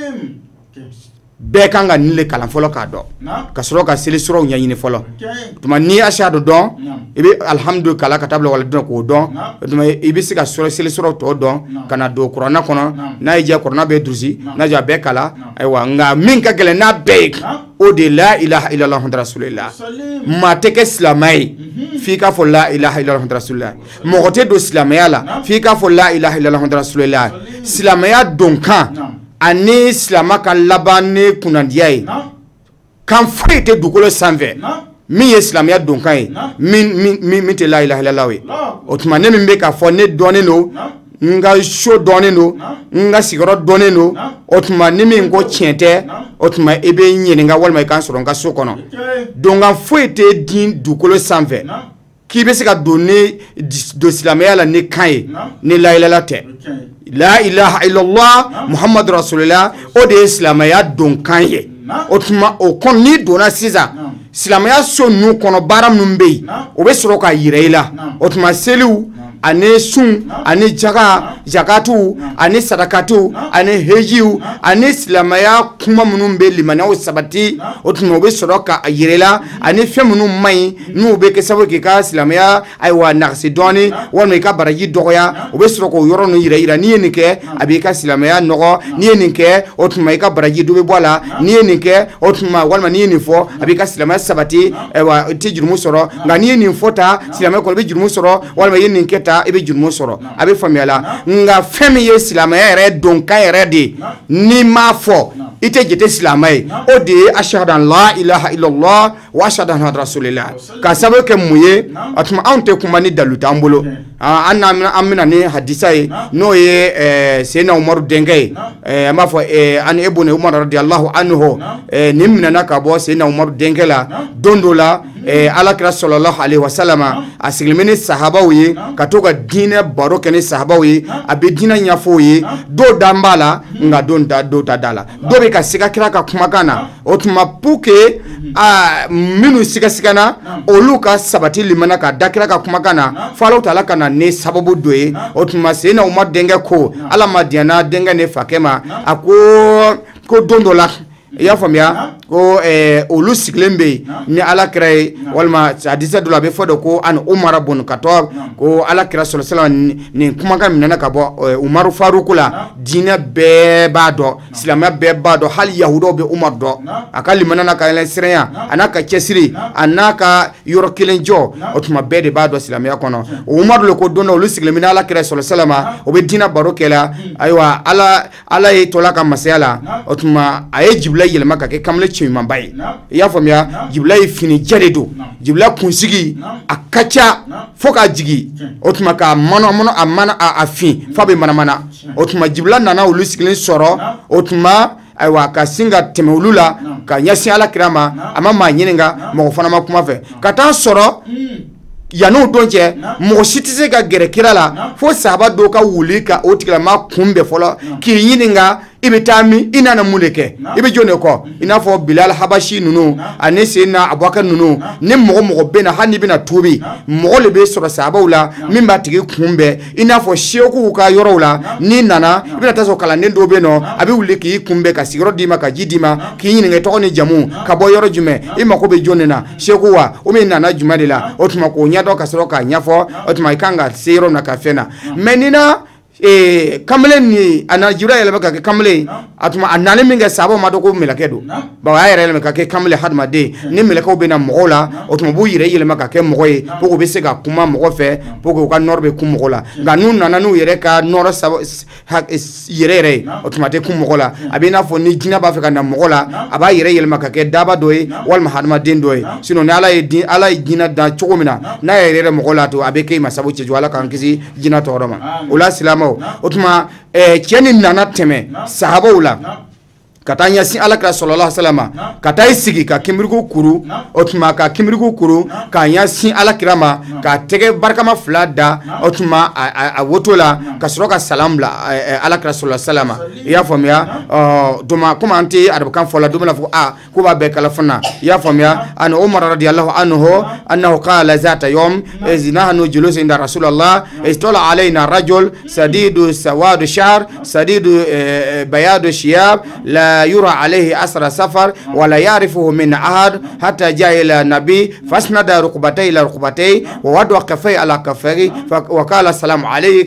be kanga nile kala folo ka do ka soro ka seli soro nyanyine folo tuma ni ashhadu don ibe alhamdulillah kala katabla wala don ko don tuma ibe sika soro seli soro to don kana do qur'ana kono na ije qur'ana be drusi na ja be kala aywa nga min ka gele na be o de la ilaha illallah muhammadur rasulullah ma teke islamai fika fo la ilaha illallah muhammadur rasulullah mo te do islamaya la fika fo la ilaha illallah muhammadur rasulullah islamaya donkan ani islama ka labane kunandiyaye kan foyete dukolo sanfɛ min ye islamaya donkan ye min tɛ la ilaha illallah ye o tuma ne min bɛ ka fɔ ne dɔnnen do nga so dɔnnen do nga sigiyɔrɔ dɔnnen do o tuma ni min ko tiɲɛ tɛ o tuma e bɛ ɲininka walima i kan sɔrɔ n ka so kɔnɔ donkan foyi tɛ din dukolo sanfɛ k'i bɛ se ka don silamɛya la ni kan ye ni la ilaha tɛ la ilaha illallah muhammadu rasulullah o de ye silamɛya donkan ye o tuma o kɔnɔ ni donna sisan silamɛya so ninnu kɔnɔ baara minnu bɛ yen o bɛ sɔrɔ ka yira i la o tuma seliw ani sun ani jakatu ani sadakatu ani hejiw ani silamɛya kuma minnu bɛ limaniyaw sabati o tuma o bɛ sɔrɔ ka yira i la ani fɛn minnu man ɲi n'u bɛ kɛ sababu k'i ka silamɛya ayiwa nagasi dɔɔni walima i ka baraji dɔgɔya o bɛ sɔrɔ k'o yɔrɔ ninnu yira n'i ye nin kɛ a b'i ka silamɛya nɔgɔ n'i ye nin kɛ o tuma i ka baraji dɔ bɛ bɔ a la n'i ye nin kɛ o tuma walima n'i ye nin fɔ a b'i ka silamɛya sabati ayiwa i tɛ jurumu sɔrɔ nka n'i ye nin fɔ ta silamɛya kɔnɔ i bɛ jurumu sɔrɔ walima i ye nin kɛ ta i bɛ jurumu sɔrɔ a bɛ faamuya la nka fɛn min ye silamɛya yɛrɛ donkan yɛrɛ de n'i m'a fɔ i tɛ jate silamɛ ye o de ye ashhadu an la ilaha illallah wa ashhadu anna muhammadur rasulullah ka sababu kɛ mun ye o tuma anw tɛ kuma ni dalu t'an bolo an bɛna ni hadisa ye n'o ye seyidina umaru denkɛ ye an b'a fɔ ani ibn umar radiyallahu anhu nin minɛna ka bɔ seyidina umaru denkɛ la don dɔ la alakira sallallahu alaihi wasallam a sigilen ni sahabaw ye ka to ka diinɛ baro kɛ ni sahabaw ye a bɛ diinɛ ɲɛfɔ ye dɔw dan b'a la nka dɔw ta da la dɔw bɛ ka siga kira ka kumakan na o tuma pour que minnu sigasigana olu ka sabati limana ka da kira ka kumakan na fo Alahu Taala ka na ni sababu dɔ ye o tuma seyidina Umaru denkɛ ko Ala ma diɲɛ denkɛ ni fakɛ ma a ko don dɔ la i y'a faamuya ko olu sigilen bɛ yen ni alakira ye walima hadisa dɔ la a bɛ fɔ de ko ani Umar bun Khattab ko alakira sallallahu alaihi wasallam nin kumakan minɛna ka bɔ Umaru Faruku la diinɛ bɛɛ b'a dɔn silamɛya bɛɛ b'a dɔn hali yahudaw bɛ Umar dɔn a ka limana n'a ka siranya a n'a ka cɛsiri a n'a ka yɔrɔ kelen jɔ o tuma bɛɛ de b'a dɔn silamɛya kɔnɔ Umaru le ko don dɔ olu sigilen bɛ ni alakira sallallahu alaihi wasallam o bɛ diinɛ baro kɛ la ayiwa ala ye tɔla ka masaya la o tuma a ye Jibirila yɛlɛma ka kɛ kamalen cɛɲumanba ye i y'a faamuya Jibirila ye fini jɛ de don Jibirila kunsigi a ka ca fo k'a jigi o tuma ka a fin f'a bɛ manamana o tuma Jibirila nana olu sigilen sɔrɔ o tuma ayiwa ka sin ka tɛmɛ olu la ka ɲɛsin alakira ma a ma maa ɲininka mɔgɔ fana ma kuma fɛ ka taa sɔrɔ yan'o don cɛ mɔgɔ si tɛ se ka gɛrɛ kira la fo sahaba dɔw ka wuli ka o tigilama kunbɛn fɔlɔ k'i ɲininka ibetami inana muleke ibe jone ko ina fo Bilal Habashi nunu ane sena Abubakar nunu ne mogo bena hani bena tubi mogo le be sura sabawla mimba tigi kumbe ina fo sheku ka yorowla ni nana ibena taso kala nendo beno abi wuliki kumbe ka sigoro dima ka jidima ki nyinge to ni jamu ka bo yoro jume ima ko be jone na sheku wa o me nana jumade la otuma ko nyado ka soro ka nyafo otuma ikanga sero na kafena menina kamle ni anajura yele ka ke kamle atuma anane minga sabo madoko melakedo ba wa yele ka ke kamle hadma de ni melaka obena mogola otuma bu yire yele ka ke mogoy poko be se ka kuma mogo fe poko ka norbe kum mogola ga nun nanu yere ka noro sabo yere otuma te kum mogola abina fo ni jina ba fe ka na mogola aba yire yele ka ke daba doy wal mahadma den doy sino ne ala jina da chogomina na yere mogola to abeke masabo che jwala kan kisi jina to roma ula silama otuma cheni nana teme sahaba ula katanya si alakra sallallahu alaihi wasallam katai sigi ka kimrigo kuru otuma ka kimrigo kuru ka yasi alakrama ka tege barkama flada otuma a wotola ka soroka salam la alakra sallallahu alaihi wasallam ya famia duma kuma anti arabkan fola duma la fu ko ba be kala fana ya famia an umar radiyallahu anhu annahu qala zata yawm iznahnu julus inda rasulullah istala alaina rajul sadidu sawad sha'r sadidu bayad shiyab la يرى عليه أثر سفر ولا يعرفه من أحد حتى جاء إلى النبي فاسند ركبتيه إلى ركبتيه ووضع كفيه على كفيه وقال السلام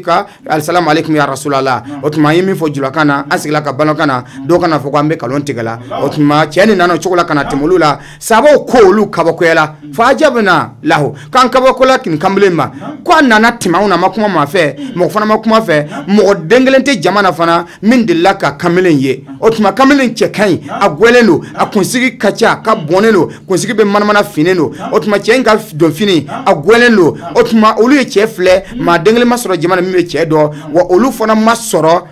عليكم يا رسول الله وتما يمي فوجلا كان أسيلا كبلو كان دو كان فوقامبي كلون تيغلا وتما تشيني نانو شغلا كان تمولولا سابو كولو كبوكولا فاجبنا له كان كبوكولا كن كامبلما كون نانا تيماونا ماكوما مافي مغفنا ماكوما في مغدنجلنتي جمانا فنا من دلاكا كاملين يه وتما كاملين chekai agwelelo akunsigi kacha ka bonelo kunsigi be manmana fineno otuma chenga do fini agwelelo otuma olu ye chefle ma dengle masoro jamana mi che do wa olu fona masoro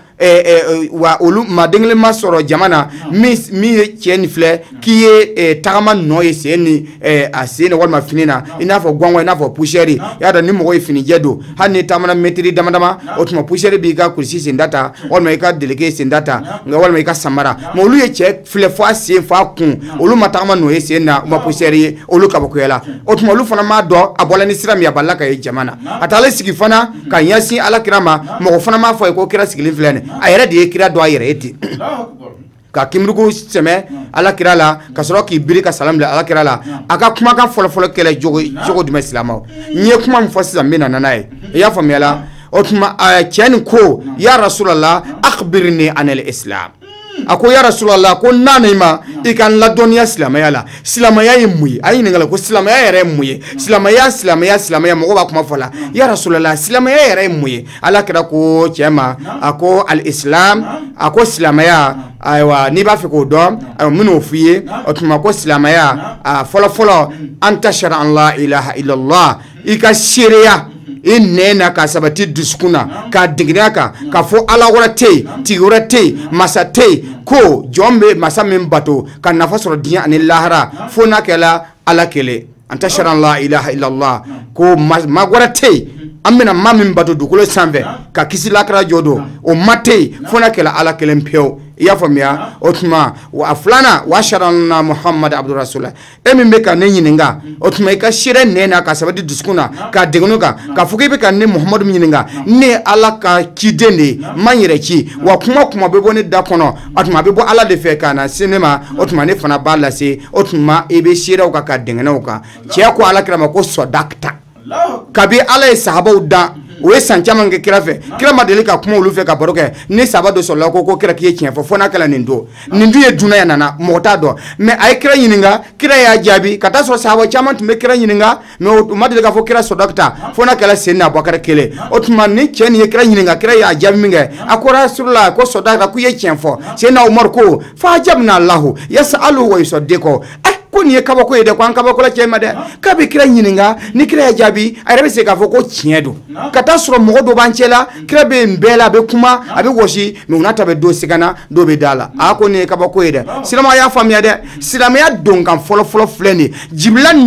wa olu ma dengle masoro jamana mi cheni fle kiye tagama noye seni asene walma finina inafo gwangwa inafo pusheri yada ni mogo fini jedo hani tamana metri damadama otuma pusheri biga kursi sindata walma ika delege sindata walma ika samara mo olu ye che fle fo asie fo akun olu matagama noye sena ma pusheri olu kabakoyela otuma olu fana ma do abola ni siram ya balaka ye jamana atale sigi fana kan yasi ala kirama mo fana ma fo ko kira sigilin flene ayere de kira do ayere eti ka kimrugo seme ala kira la ka soro ki biri ka salam la ala kira la aka kuma ka folo kele jogo di islamo nye kuma mfasi mena nanae ya famela otuma chen ko ya rasulullah akhbirni anil islam ako ya rasulullah ko nanima ikan la dunya islamaya la islamaya yimuyi ayi ngala ko islamaya yere muyi islamaya mo ba kuma fola ya rasulullah islamaya yere muyi ala kira ko chema ako al islam ako islamaya aywa ni ba fi ko do mino fiye otuma ko islamaya folo anta shara an la ilaha illa allah ika sharia inena ka sabati duskuna ka digraka ka fo ala warate tigurate masate ko jombe masamin bato kan nafasoro diya ani lahara fo nakela ala kele anta shara la ilaha illa allah ko magwarate amena mamin bato dukulo sanve ka kisi lakra jodo o mate fo nakela ala kele mpeo ya famia otuma wa aflana wa sharana muhammad abdur rasulullah emi meka nenyininga otuma ka shire nena ka sabadi duskuna ka degonuka ka fukibe ka ne muhammad minyininga ne ala ka kidene manyireki wa kuma bebo ne dakono otuma bebo ala de fe kana sinema otuma ne fana balase otuma ebe shire ka dengenoka che ko ala kirama ko sodakta kabi ala sahaba uda we sanchama nge kirafe kira madelika kuma ulufe ka boroke ni sabado so lako ko kira kiye chienfo fona kala nindu ye duna ya nana motado me ay kira yininga kira ya jabi kata so sawo chama tume kira yininga me madelika fo kira so doctor fona kala senna bokara kele otuma ni cheni ye kira yininga kira ya jabi minga akora surla ko so doctor ku ye chienfo senna umar ko fa jabna allah yasalu wa yusaddiqu kuni ye kabako yede kwa kabako la chema de kabe kira nyininga ni kira ya jabi arabe se kafo ko chiedo kata suro mo do banchela kira be mbela be kuma abe woshi me unata be do sigana do be dala ako ni kabako yede silama ya famia de silama ya donkan folo fleni jiblan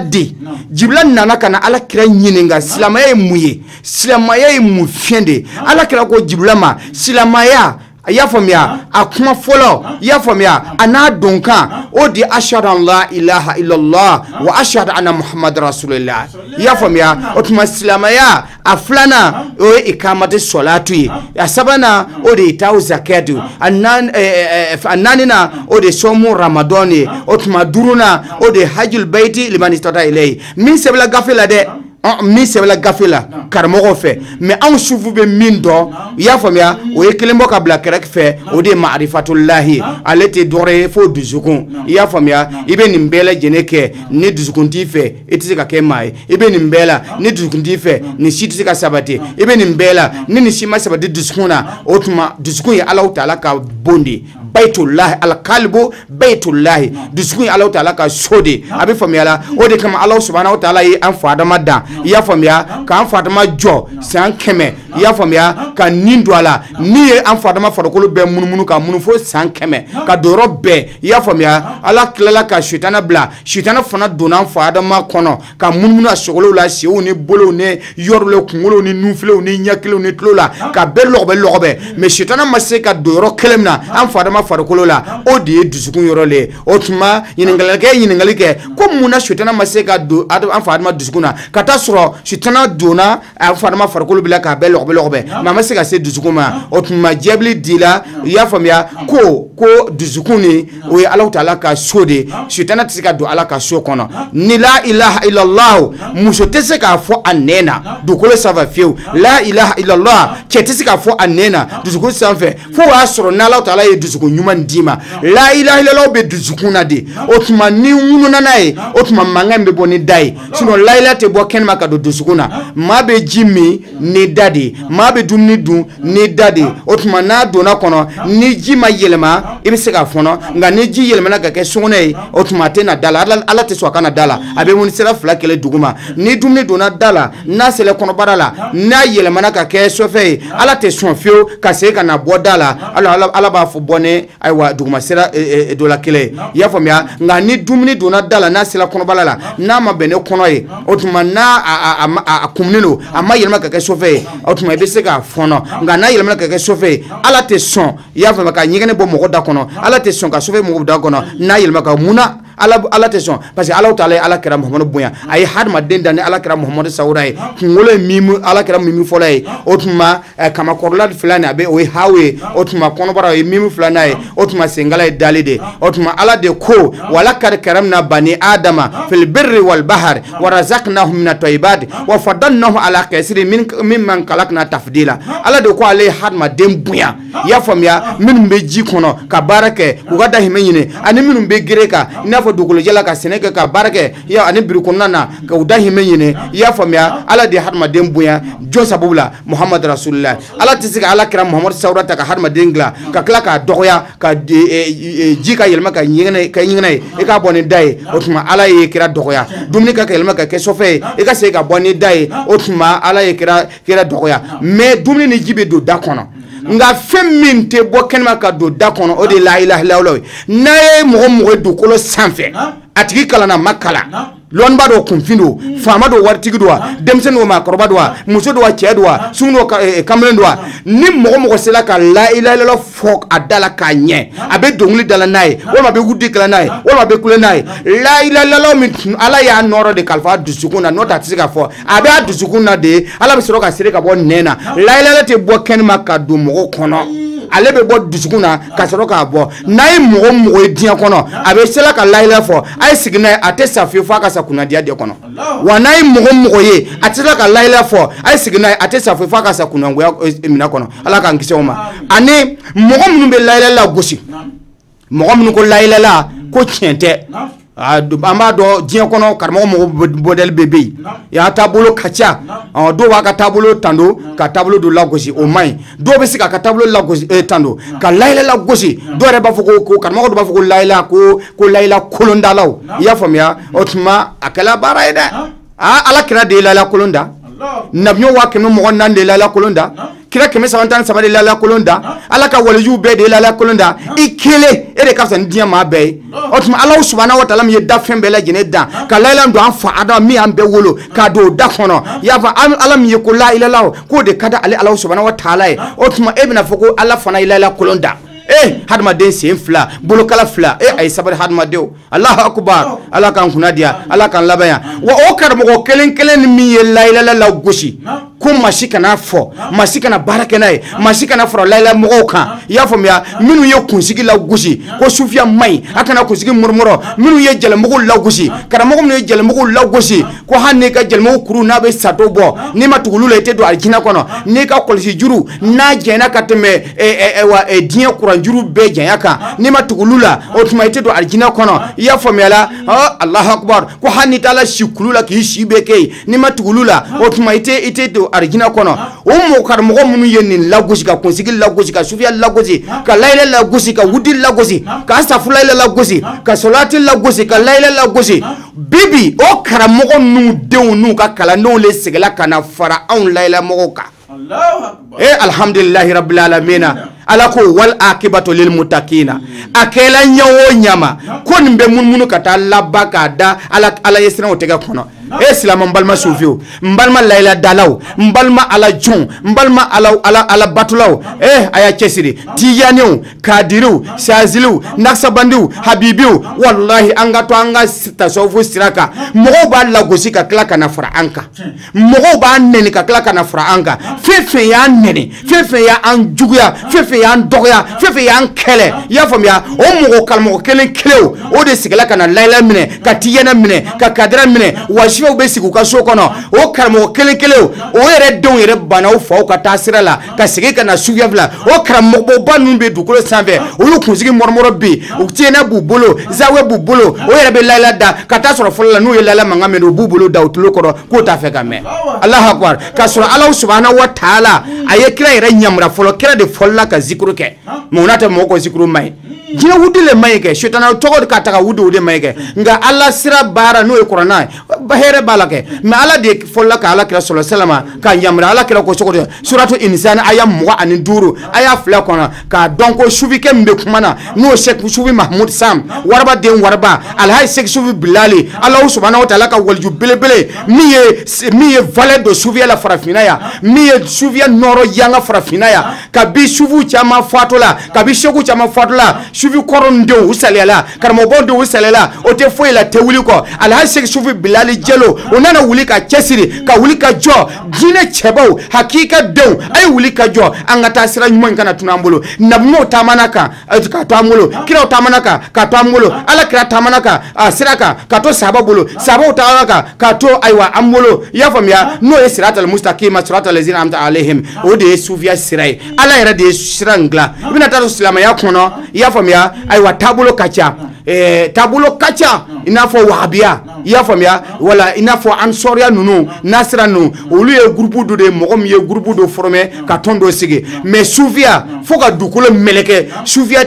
nana kana ala kira nyininga silama ya muye silama ya mu fiende ala kira ko jiblama silama ya i y'a faamuya a kuma fɔlɔ i y'a faamuya a n'a donkan o de ashhadu an la ilaha illallah wa ashhadu anna muhammad rasulullah i y'a faamuya o tuma silamɛya a filanan o ye ikamati sɔlatu ye a sabanan o de ye taw zakatu a naaninan o de sɔmu ramadan ye o tuma duurunan o de hajjul bayti liman istata ilayhi min sɛbɛnla gafe la dɛ min sɛbɛnla gafe la karamɔgɔw fɛ mais anw sufu bɛ min dɔn i y'a faamuya o ye kelen bɔ ka bila kɛrɛfɛ o de ye ma'rifatullahi ale tɛ dɔwɛrɛ ye fo dusukun i y'a faamuya i bɛ nin bɛɛ lajɛlen kɛ ni dusukun t'i fɛ i tɛ se ka kɛ maa ye i bɛ nin bɛɛ la ni dusukun t'i fɛ nin si tɛ se ka sabati i bɛ nin bɛɛ la ni nin si ma sabati dusukun na o tuma dusukun ye Alahu Taala ka bon de baytullahi alkalbu baytullahi dusukun ye Alahu Taala ka so de a bɛ faamuya la o de kama Alahu subhanahu wa taala ye an fa adama dan i y'a faamuya k'an fa adama jɔ san 100 i y'a faamuya ka nin don a la min ye an fa adama farikolo bɛɛ munumunu ka munu fo san 100 ka don yɔrɔ bɛɛ i y'a faamuya Ala tilala ka sitana bila sitana fana donna an fa adama kɔnɔ ka munumunu a sogolow la senw ni bolow ni yɔrɔw ni kunkolow ni nufilew ni ɲɛkilew ni tulo la ka bɛɛ lɔgɔbɛ mais sitana ma se ka don yɔrɔ kelen min na an fa adama farikolo la o de ye dusukun yɔrɔ le o tuma ɲininkali kɛ ko mun na sitana ma se ka don an fa adama dusukun na ka taa sɔrɔ sitana donna an fa adama farikolo bila ka bɛɛ lɔgɔbɛ mais a ma se ka se dusukun ma o tuma jɛbili dila i y'a faamuya ko dusukun ni o ye Alahu Taala ka so de sitana tɛ se ka don Ala ka so kɔnɔ ni la ilaha illallah muso tɛ se k'a fɔ a nɛn na dugukolo sanfɛ fiyewu la ilaha illallah cɛ tɛ se k'a fɔ a nɛn na dusukun sanfɛ fo o y'a sɔrɔ ni Alahu Taala ye dusukun ɲuman d'i ma la ilaha illallah bɛ dusukun na de o tuma ni ŋununa n'a ye o tuma mankan bɛ bɔ ni da ye sinon la ilaha tɛ bɔ kɛnɛma ka don dusukun na maa bɛ ji min ni da de maa bɛ dumuni dun ni da de o tuma n'a donna kɔnɔ ni ji ma yɛlɛma i bɛ se k'a fɔnɔ nka ni ji yɛlɛmana ka kɛ sugunɛ ye o tuma a tɛ na da la Ala tɛ sɔn a ka na da la a bɛ mun sira fila kɛlɛ duguma ni dumuni donna da la n'a sera kɔnɔbara la n'a yɛlɛmana ka kɛ sɔfɛ ye Ala tɛ sɔn fiyewu ka segin ka na bɔ da la Ala b'a fɔ bɔ ne ayiwa duguma sira dɔ la kelen ye i y'a faamuya nka ni dumuni donna da la n'a sera kɔnɔbara la n'a ma bɛn ne kɔnɔ ye o tuma n'a a kumuni don a ma yɛlɛma ka kɛ sɔfɛ ye o tuma i bɛ se k'a fɔnɔ nka n'a yɛlɛmana ka kɛ sɔfɛ ye Ala tɛ sɔn i y'a faamuya ka ɲɛgɛnɛ bɔ mɔgɔ da kɔnɔ Ala tɛ sɔn ka sɔfɛ mɔgɔ da kɔnɔ n'a yɛlɛma ka munna Ala tɛ sɔn parce que Alahu Taala ye Ala kɛra Muhamadu bonya a ye hadamaden dan ni Ala kɛra Muhamadu sawura ye kunkolo ye mimu Ala kɛra mimu fɔlɔ ye o tuma kamakɔrɔla fila ni a bɛ o ye hawu ye o tuma kɔnɔbara o ye mimu filanan ye o tuma senkala ye dali de o tuma Ala de ko wala kari karamna bani adama fil birri wal bahari wa razaqnahum min at-tayyibati wa faddalnahum ala kaseerin mimman khalaqna tafdila Ala de ko ale ye hadamaden bonya i y'a faamuya minnu bɛ ji kɔnɔ ka baara kɛ u ka dahirimɛ ɲini ani minnu bɛ gere kan i n'a fɔ dugukolojala ka sɛnɛ kɛ ka baara kɛ ani biri kɔnɔna na ka u dahirimɛ ɲini i y'a faamuya Ala de ye hadamaden bonya jɔn sababu la Muhamadu rasulullah Ala tɛ se ka Ala kɛra Muhamadu sawura ta ka hadamaden dilan ka tila k'a dɔgɔya ka ji ka yɛlɛma ka ɲɛgɛnɛ ye i k'a bɔ ni da ye o tuma Ala ye kira dɔgɔya dumuni ka yɛlɛma ka kɛ sɔfɛ ye i ka se ka bɔ ni da ye o tuma Ala ye kira dɔgɔya mais dumuni ni ji bɛ don da kɔnɔ nka fɛn min tɛ bɔ kɛnɛma ka don da kɔnɔ o de ye la ilaha illallah ye n'a ye mɔgɔ ye dugukolo sanfɛ a tigi kalanna ma kalan lɔnniba dɔ kunfin don faama don waritigi don wa denmisɛnnin don maakɔrɔba don wa muso don wa cɛ don wa sun don kamalen don wa ni mɔgɔ sera ka la ilaha illallah fɔ a da la k'a ɲɛ a bɛ dɔnkili da la n'a ye walima a bɛ wudi kalan n'a ye walima a bɛ kule n'a ye la ilaha illallah min Ala y'a nɔrɔ de kalifa a dusukun na n'o tɛ a tɛ se ka fɔ a bɛ a dusukun na de Ala bɛ sɔrɔ ka sere ka bɔ nɛn na la ilaha illallah tɛ bɔ kɛnɛma ka don mɔgɔ kɔnɔ ale bɛ bɔ dusukun na ka sɔrɔ k'a bɔ n'a ye mɔgɔ ye diɲɛ kɔnɔ a bɛ sela ka la ilaha fɔ a ye sigi n'a ye a tɛ sa fiyewu fo a ka sa kunnadiya de kɔnɔ wa n'a ye mɔgɔ ye a tɛ sela ka la ilaha fɔ a ye sigi n'a ye a tɛ sa fiyewu fo a ka sa kunnangoya minɛ kɔnɔ Ala k'an kisi o ma ani mɔgɔ minnu bɛ la ilaha lagosi mɔgɔ minnu ko la ilaha ko tiɲɛ tɛ an b'a dɔn diɲɛ kɔnɔ karamɔgɔ mɔgɔ modèle bɛ yen y'a taabolo ka ca dɔw b'a ka taabolo tando ka taabolo dɔ lagosi o man ɲi dɔw bɛ se k'a ka taabolo lagosi tando ka la ilaha lagosi dɔw yɛrɛ b'a fɔ ko karamɔgɔ dɔ b'a fɔ ko la ilaha ko la ilaha kolondalaw i y'a faamuya o tuma a kɛla baara ye dɛ Ala kira de ye la ilaha kolon da nabiɲɔgɔn 100 mɔgɔ 4 de ye la ilaha kolon da kira kɛmɛ saba tan saba de la kolonda ala ka waliju bɛɛ de la kolonda I kelen e de ka fisa ni diɲɛ maa bɛɛ ye o tuma ala subhanahu wa ta'ala min ye da fɛn bɛɛ lajɛlen dan ka layila don an fa Adam min an bɛɛ wolo k'a don o da kɔnɔ y'a fɔ ala min ye ko la ilaha illallah k'o de ka di ale ala subhanahu wa ta'ala ye o tuma e bɛna fɔ ko ala fana ye layila kolonda hadamaden sen fila bolokala fila ay sabari hadamadenw Allahu akbar ala kan kunna dia ala kan labaya wa o karamɔgɔ kelen kelen min ye la ilaha illallah gosi ko masi kana fɔ masi kana baara kɛ n'a ye masi kana fara la ilaha mɔgɔw kan I y'a faamuya minnu ye kunsigi la gosi ko sufiya maɲi a kana kunsigi murmurɔ minnu ye jɛlɛmugu la gosi karamɔgɔ minnu ye jɛlɛmugu la gosi ko hali n'i ka jɛlɛmugu kuru n'a bɛ sato bɔ n'i ma tugu olu la I tɛ don alijinɛ kɔnɔ n'i ka kɔlɔsi juru n'a jɛnna ka tɛmɛ diɲɛ kuran juru bɛɛ janya kan n'i ma tugu olu la o tuma I tɛ don alijinɛ kɔnɔ I y'a faamuya la Allahu akbar ko hali n'i taala si kulu la k'i si bɛɛ kɛ yen n'i ma tugu olu la o tuma I tɛ don alijinɛ kɔnɔ o mɔgɔ minnu ye nin lagosi ka kunsigi lagosi ka sufiya lagosi ka layila lagosi ka wudi lagosi ka astaghfirullah lagosi ka salati lagosi ka layila lagosi bibi o karamɔgɔ ninnu denw n'u ka kalandenw le segala ka na fara anw layila mɔgɔw kan alhamdulillahi rabbil alamin ala ko wal akibatu lil muttaqina akela nyawo nyama ko nin bɛ munumunu ka taa labba ka da ala ye siran o tɛgɛ kɔnɔ silamɛ balma sufiyo balma layila dalaw balma ala jon balma ala batulaw aya cɛsiri tijaniw kadiriw saziliw naksabandiw habibiw wallahi an ka to an ka tasawufu sira kan mɔgɔw b'a lagosi ka tila ka na fara an kan mɔgɔw b'a nɛni ka tila ka na fara an kan fɛn fɛn y'an nɛni fɛn fɛn y'an juguya fɛn fɛn y'an dɔgɔya fɛn fɛn y'an kɛlɛ I y'a faamuya o mɔgɔ karamɔgɔ kelen kelen o de sigila ka na layila minɛ ka tijana minɛ ka kadira minɛ wasifaw bɛ sigi u ka so kɔnɔ o karamɔgɔ kelen kelen o yɛrɛ denw yɛrɛ banna u faw ka taa sira la ka segin ka na sufiya fila o karamɔgɔba ninnu bɛ dugukolo sanfɛ olu kunsigi mɔrɔmɔrɔ bi u tiɲɛna b'u bolo zawe b'u bolo o yɛrɛ bɛ layila da ka taa sɔrɔ fɔlɔ la n'u ye layila mankan mɛn u b'u bolo da u tulo kɔrɔ k'o t'a fɛ ka mɛn Allahu akbar ka sɔrɔ ala subhanahu wa ta'ala a ye kira yɛrɛ ɲamura fɔlɔ kira de fɔlɔla ka zikuru kɛ mɔgɔ tɛ mɔgɔ ko zikuru man ɲi jinɛ wudi le man ɲi kɛ shetana tɔgɔ de ka taga wudi o de man ɲi kɛ nka ala sira baara n'o ye kuranna ye hɛrɛ b'a la kɛ mɛ ala de fɔlɔla ka ala kira sɔlɔ salama ka ɲamura ala kira ko cogo de suratu insan aya 25 aya 2 kɔnɔ k'a dɔn ko sufikɛ min bɛ kuma na n'o ye sufi mahmud sam waraba den waraba alhaji sek sufi bilali ala subhanahu wa ta'ala ka waliju belebele min ye valeur de sufiya la farafinna ya min ye sufiya nɔrɔ yanga farafinna ya kabi sufu caman faatu la kabi segu caman faatu la sufi kɔrɔ denw u saliyala karamɔgɔbaw denw u saliyala o tɛ foyi la tɛ wuli kɔ alhaji sek sufi bilali jelo o nana wuli ka cɛsiri ka wuli ka jɔ diinɛ cɛbaw hakika denw a ye wuli ka jɔ an ka taa sira ɲuman in kana tunu an bolo nabiɲumanw taamana kan ka to an bolo kiraw taamana kan ka to an bolo ala kira taamana kan sira kan ka to sahaba bolo sahabaw taamana kan ka to ayiwa an bolo i y'a faamuya n'o ye siratal mustaqima siratal lazina an'amta alayhim o de ye sufiya sira ye ala yɛrɛ de ye sira in dilan i bɛna taa sɔrɔ silamɛya kɔnɔ i y'a faamuya ayiwa taabolo ka ca taabolo ka ca i n'a fɔ wahabiya i y'a faamuya wala i n'a fɔ ansɔriya ninnu nasira ninnu olu ye groupe dɔ de ye mɔgɔ min ye groupe dɔ former ka tɔn dɔ sigi mais sufiya fo ka dugukolo meleke sufiya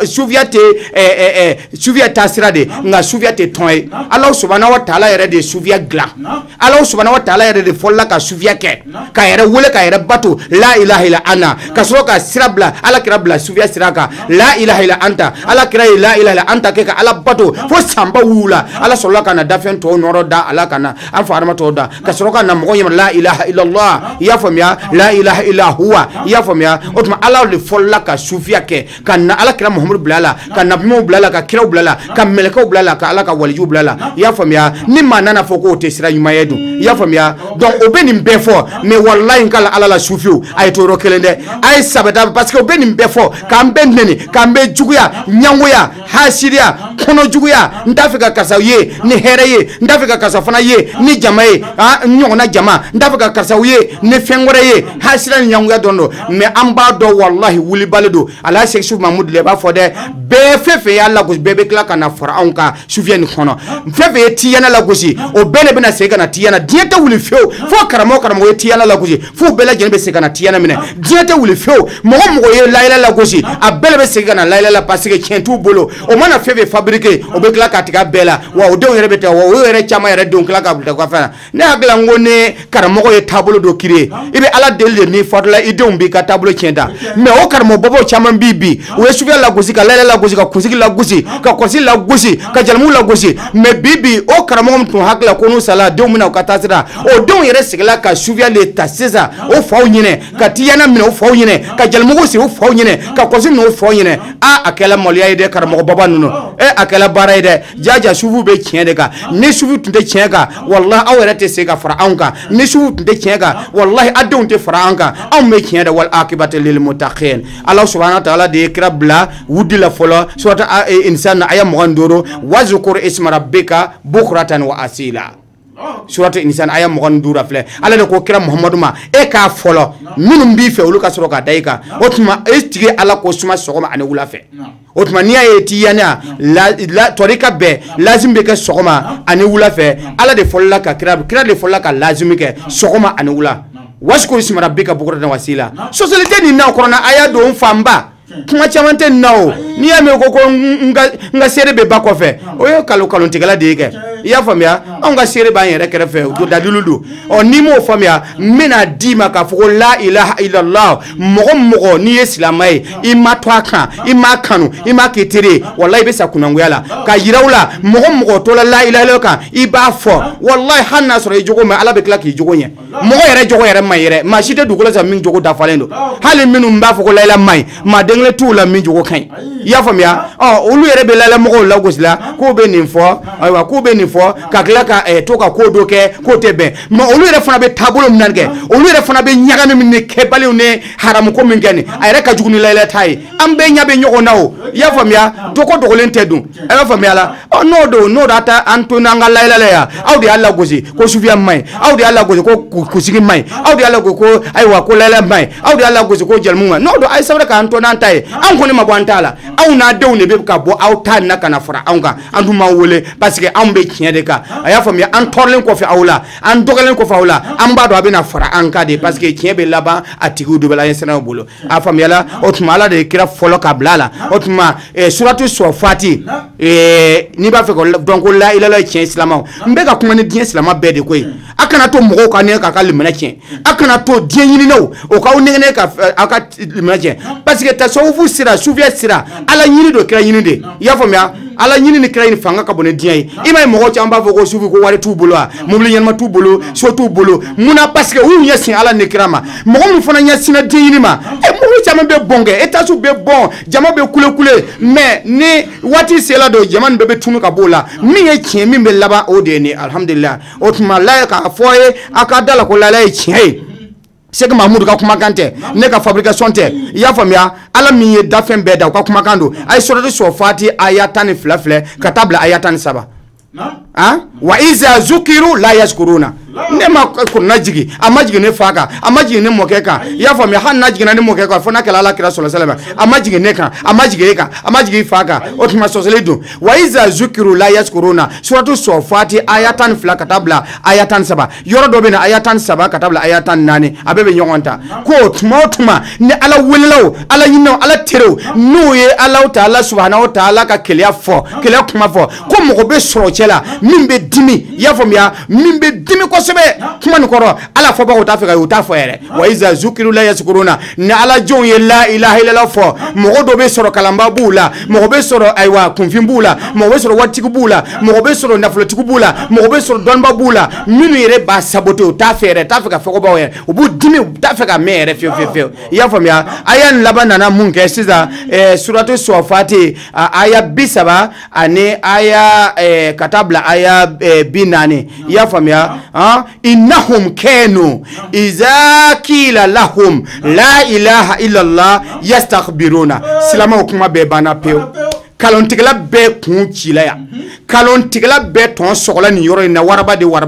ta sira de nka sufiya tɛ tɔn ye ala subhanahu wa ta'ala yɛrɛ de ye sufiya dilan ala subhanahu wa ta'ala yɛrɛ de fɔlɔla ka sufiya kɛ ka yɛrɛ wele ka yɛrɛ bato la ilaha illa ana ka sɔrɔ ka sira bila ala kira bila sufiya sira kan la ilaha illa anta ala kira ye la ilaha illa anta kɛ ka ala bato fo sanba wula ala sɔrɔla ka na dafɛn tɔw nɔrɔ da ala ka na an fa adama tɔw da ka sɔrɔ ka na mɔgɔ yɛrɛ la ilaha illallah i y'a faamuya la ilaha illa huwa i y'a faamuya o tuma ala de fɔlɔla ka sufiya kɛ ka na ala kira muhamadu bila la ka nabiɲumanw bila la ka kiraw bila la ka mɛlɛkɛw bila la ka ala ka walijuw bila la i y'a faamuya ni maa nana fɔ k'o tɛ sira ɲuman ye dun i y'a faamuya donc o bɛ nin bɛɛ fɔ mais walayi n k'ala ala la sufiyew a ye to yɔrɔ kelen dɛ a ye sabata parce que o bɛ nin bɛɛ fɔ k'an bɛ nɛni k'an bɛ juguya ɲangoya hasidiya kɔnɔ juguya n t'a fɛ ka karisa ye ni hɛrɛ ye n t'a fɛ ka karisa fana ye ni jama ye n ɲɔgɔnna jama n t'a fɛ ka karisa ye ni fɛn wɛrɛ ye hasira ni ɲangoya dɔrɔn don mais an b'a dɔn walahi wulibali don alhaji sek sufi mahamudu le b'a fɔ dɛ bɛɛ fɛn fɛn y'a lagosi bɛɛ bɛ tila ka na fara anw ka sufiya nin kɔnɔ fɛn fɛn ye tiyana lagosi o bɛɛ de bɛna segin ka na tiyana diɲɛ tɛ wuli fiyewu fo karamɔgɔ ye tiyana lagosi fo bɛɛ lajɛlen bɛ segin ka na tiyana minɛ diɲɛ tɛ wuli fiyewu mɔgɔ ye layila lagosi a bɛɛ de bɛ segin ka na layila la parce que tiɲɛ t'u bolo o mana fɛn fɛn fabriquer o bɛ tila ka tigɛ bɛɛ la wa o denw yɛrɛ bɛ taa wa o yɛrɛ caman yɛrɛ denw tila ka bila ka fɛn na ne hakili la n ko ne karamɔgɔ ye taabolo dɔ créer i bɛ ala deli de n'i fatula i denw b'i ka taabolo tiɲɛ ta mais o karamɔgɔ bɔbɔw caman b'i bi u ye sufiya lagosi ka layila lagosi ka kunsigi lagosi ka kɔlɔsi lagosi ka jalimu lagosi mais bi o karamɔgɔ min tun hakili la ko n'u sala denw bɛna u ka taa sira o denw yɛrɛ sigila ka sufiya de ta sisan o faw ɲinɛ ka tiyana minɛ o faw ɲinɛ ka jalimugu sigi o faw ɲinɛ ka kɔlɔsi minɛ o faw ɲinɛ a kɛla maloya ye dɛ karamɔgɔ baba ninnu a kɛla baara ye dɛ jaja sufiw bɛ tiɲɛ de kan ni sufiw tun tɛ tiɲɛ kan wallahi aw yɛrɛ tɛ se ka fara anw kan ni sufiw tun tɛ tiɲɛ kan wallahi a denw tɛ fara an kan anw bɛ tiɲɛ de wal akibatu lil muttaqin Allah subhanahu wa ta'ala de ye kira bila wudi la fɔlɔ surata insan aya 25 wazkur isma rabbika bukratan wa asila surata insan aya 25 filɛ ala de ko kira muhammadu ma e k'a fɔlɔ minnu b'i fɛ olu ka sɔrɔ ka da i kan o tuma e tigi ala ko suma sɔgɔma ani wula fɛ o tuma n'i y'a ye tiyana tɔrika bɛɛ lazim bɛ kɛ sɔgɔma ani wula fɛ ala de fɔlɔla ka kira de fɔlɔla ka lazimi kɛ sɔgɔma ani wula wazkur isma rabbika bukratan wa asila société nin na kɔrɔna aya don fanba kuma caman tɛ nin na o n'i y'a mɛn ko n ka seere bɛ ba kɔfɛ o ye kalontigɛla de ye kɛ i y'a faamuya anw ka seere b'an yɛrɛ kɛrɛfɛ dalilu don n'i m'o faamuya n bɛna d'i ma k'a fɔ ko la ilaha illallah mɔgɔ n'i ye silamɛ ye i ma to a kan i ma kanu i ma k'i teri wallahi i bɛ sa kunangoya la ka yira u la mɔgɔ to la ilaha illallah kan i b'a fɔ wallahi hali n'a sɔrɔ i jogo mɛn ala bɛ tila k'i jogo ɲɛ mɔgɔ yɛrɛ jogo yɛrɛ man ɲi yɛrɛ maa si tɛ dugukolo sanfɛ min jogo dafalen don hali minnu b'a fɔ ko la ilaha man ɲi maa den kelen t'u la min jogo ka ɲi i y'a faamuya olu yɛrɛ bɛ la ilaha mɔgɔw lagosi la k'u bɛ nin fɔ ayiwa k'u bɛ nin fɔ ka tila ka to ka ko dɔ kɛ k'o tɛ bɛn mais olu yɛrɛ fana bɛ taabolo min na kɛ olu yɛrɛ fana bɛ ɲagami min ni kɛbaliw ni haramu ko min kɛ nin a yɛrɛ ka jugu ni la ilaha ta ye an bɛɛ ɲɛ bɛ ɲɔgɔn na o i y'a faamuya dogo dogolen tɛ dun a y'a faamuya la n'o da ta an to n'an ka la ilaha la yan aw de y'a lagosi ko sufiya man ɲi aw de y'a lagosi ko kunsigi man ɲi aw de y'a lagosi ko ayiwa ko la ilaha man ɲi aw de y'a lagosi ko jalimu man ɲi n'o don a ye sabali k'an to n'an ta ye an kɔni ma bɔ an ta la aw n'a denw de bɛ ka bɔ aw ta na ka na fara anw kan an dun m'aw wele parce que anw bɛ tiɲɛ de kan a y'a faamuya an tɔɔrɔlen kɔfɛ aw la an dɔgɔlen kɔfɛ aw la an b'a dɔn a bɛna fara an kan de parce que tiɲɛ bɛ laban a tigiw de bɛ la an ye sɛnɛw bolo a faamuyala o tuma ala de ye kira fɔlɔ ka bila a la o tuma suratu sɔfati n'i b'a fɛ ka dɔn ko la ilaha ye tiɲɛ silamɛw n bɛ ka kuma ni diɲɛ silamɛ bɛɛ de ko ye a kana to mɔgɔw ka nɛgɛ k'a ka liminɛ tiɲɛ a kana to diɲɛ ɲininaw o k'aw nɛgɛ ka aw ka liminɛ tiɲɛ parce que tasawufu sira sufiya sira ala ɲini do kira ɲini de i y'a faamuya ala ɲini ni kira ɲini fanga ka bon ni diɲɛ ye i m'a ye mɔgɔ caman b'a fɔ ko sufi ko wari t'u bolo wa mobili ɲɛnama t'u bolo so t'u bolo munna parce que u y'u ɲɛsin ala ni kira ma mɔgɔ min fana ɲɛsinna diɲɛ ɲini ma mobili caman bɛ bɔn kɛ étage bɛ bɔn jama bɛ kule mais ni waati sela don jama nin bɛɛ bɛ tunu ka bɔ o la min ye tiɲɛ min bɛ laban o de ye nin alhamdulillah o tuma la k'a fɔ ye a ka da la ko la ye tiɲɛ ye Sek Mahmoud ka kumakan tɛ ne ka fabrication tɛ i y'a faamuya ala min ye dafɛn bɛɛ da u ka kumakan don a ye suratu sɔfati aya 12 filɛ ka taa bila aya 13 wa iza zukiru la yaskuruna ne ma kurna jigi a ma jigi ne fa kan a ma jigi ne mɔkɛ kan i y'a faamuya hali n'a jiginna ne mɔkɛ kan fo n'a kɛla ala kira sallallahu alaihi wasallam a ma jigi ne kan a ma jigi e kan a ma jigi fa kan o tuma sɔsɔli dun wa iza zukiru la yaskuruna suratu sɔfati aya 12 ka taa bila aya 13 yɔrɔ dɔ bɛ na aya 13 ka taa bila aya 14 a bɛɛ bɛ ɲɔgɔn ta ko tuma o tuma ni ala welelaw ala ɲininaw ala terew n'u ye ala ta'ala subhanahu wa ta'ala ka keleya kuma fɔ ko mɔgɔ bɛ sɔrɔ cɛ la min bɛ dimi i y'a faamuya min bɛ dimi kosɛbɛ kuma nin kɔrɔ ala fɔbagaw t'a fɛ ka u t'a fɔ yɛrɛ wa iza zukiru la yaskuruna ni ala jɔnw ye la ilaha illallah fɔ mɔgɔ dɔ bɛ sɔrɔ kalanba b'u la mɔgɔ bɛ sɔrɔ ayiwa kunfin b'u la mɔgɔ bɛ sɔrɔ waritigi b'u la mɔgɔ bɛ sɔrɔ nafolotigi b'u la mɔgɔ bɛ sɔrɔ dɔnniba b'u la minnu yɛrɛ b'a saboter u t'a fɛ yɛrɛ t'a fɛ ka fɔbagaw yɛrɛ u b'u dimi u t'a fɛ ka mɛn yɛrɛ fiyewu i y'a faamuya aya nin laban nana mun kɛ sisan suratu sɔfati aya 30 ani aya ka taa bila aya 40 i y'a faamuya innahum kanu iza qila lahum la ilaha illallah yastakhbiruna silamaw kuma bɛɛ banna pewu kalontigɛla bɛɛ kun cila yan kalontigɛla bɛɛ tɔn sɔgɔla nin yɔrɔ in na waraba de waraba fɛ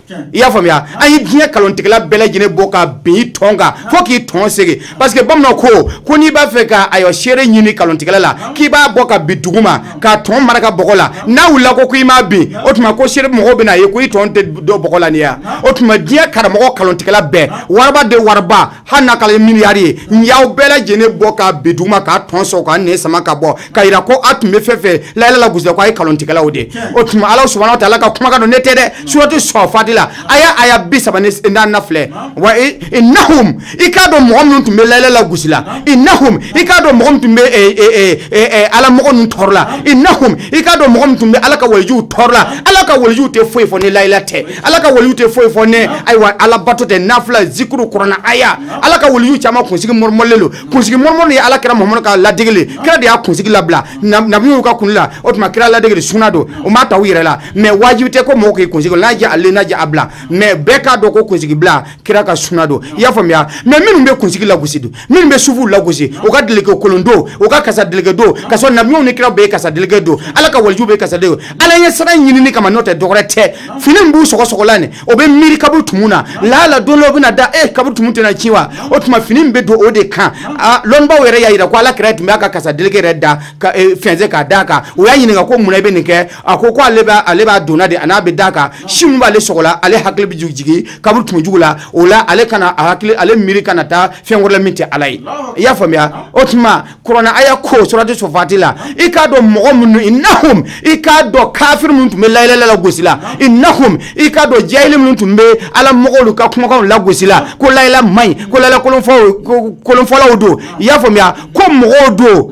i y'a faamuya an ye diɲɛ kalontigɛla bɛɛ lajɛlen bɔ ka bin i tɔn kan fo k'i tɔn sege parce que bamananw ko n'i b'a fɛ ka ayiwa seere ɲini kalontigɛla la k'i b'a bɔ ka bin dugu ma k'a tɔn mara ka bɔgɔ la n'a wulila ko i m'a bin o tuma ko seere mɔgɔw bɛna ye ko i tɔn tɛ dɔ bɔgɔ la nin ya o tuma diɲɛ karamɔgɔ kalontigɛla bɛɛ waraba de waraba hali n'a kɛra miliyari ye n y'aw bɛɛ lajɛlen bɔ ka bin dugu ma k'a tɔn sɔgɔ k'a nɛn sama ka bɔ ka yira ko a tun bɛ fɛn fɛn layɛlɛ la gosi la ko a ye kalontigɛlaw de o tuma Ala subahanahu wa taala ka kumakan don ne tɛ dɛ suratu Sɔfati la aya 34 filɛ wa innahum i k'a dɔn mɔgɔ minnu tun bɛ layɛlɛ la gosi la innahum i k'a dɔn mɔgɔ min tun bɛ Ala mɔgɔ ninnu tɔɔrɔ la innahum i k'a dɔn mɔgɔ min tun bɛ Ala ka walijuw tɔɔrɔ la Ala ka walijuw tɛ foyi fɔ ni layɛlɛ tɛ Ala ka walijuw tɛ foyi fɔ ni ayiwa Ala bato tɛ nafila zikuru kuranɛ aya Ala ka walijuw caman kunsigi mɔrɔmɔrɔlen don kunsigi mɔrɔmɔrɔlen ye Ala kira Muhamadu ka ladegeli kira de y'a kunsigi labila nabiɲuw ka kunli la o tuma kira ladegeli sunna don o m'a ta u yɛrɛ la mais wajibi tɛ ko mɔgɔw k'i kunsigi n'a diya ale n'a diya a bila mais bɛɛ k'a dɔn ko kunsigi bila kira ka sunna don i y'a faamuya mais minnu bɛ kunsigi lagosi don minnu bɛ sufuw lagosi o ka deleke kolon don o ka kasa deleke don ka sɔrɔ nabiɲuw ni kira bɛɛ ye kasa deleke don Ala ka walijuw bɛ kasa deleke Ala ye sira ɲinini kama n'o tɛ dɔwɛrɛ tɛ fini min b'u sɔgɔsɔgɔla nin o bɛ miiri kaburu tumu na lahala don dɔ bɛna da kaburu tumu tɛna ci wa o tuma fini min bɛ don o de kan lɔnnibaw yɛrɛ y'a yira ko Ala kira tun b'a ka kasa deleke yɛrɛ da ka fɛnsɛ k'a d'a kan o y'a ɲininka ko munna i bɛ nin kɛ a ko ale b'a donna de a n'a bɛ d'a kan si min b'ale sɔgɔla ale hakili bɛ jigin kaburu tumu jugu la o la ale kana a hakili ale miiri kana taa fɛn wɛrɛ la min tɛ Ala ye i y'a faamuya o tuma kuranɛ aya ko suratu Sɔfati la i k'a dɔn mɔgɔ minnu innahum i k'a dɔn kafiri minnu tun bɛ layɛlɛ la gosi la innahum i k'a dɔn jahili minnu tun bɛ Ala mɔgɔw ka kumakanw la gosi la ko layɛlɛ man ɲi ko layɛlɛ kolonfɔlaw don i y'a faamuya ko mɔgɔw don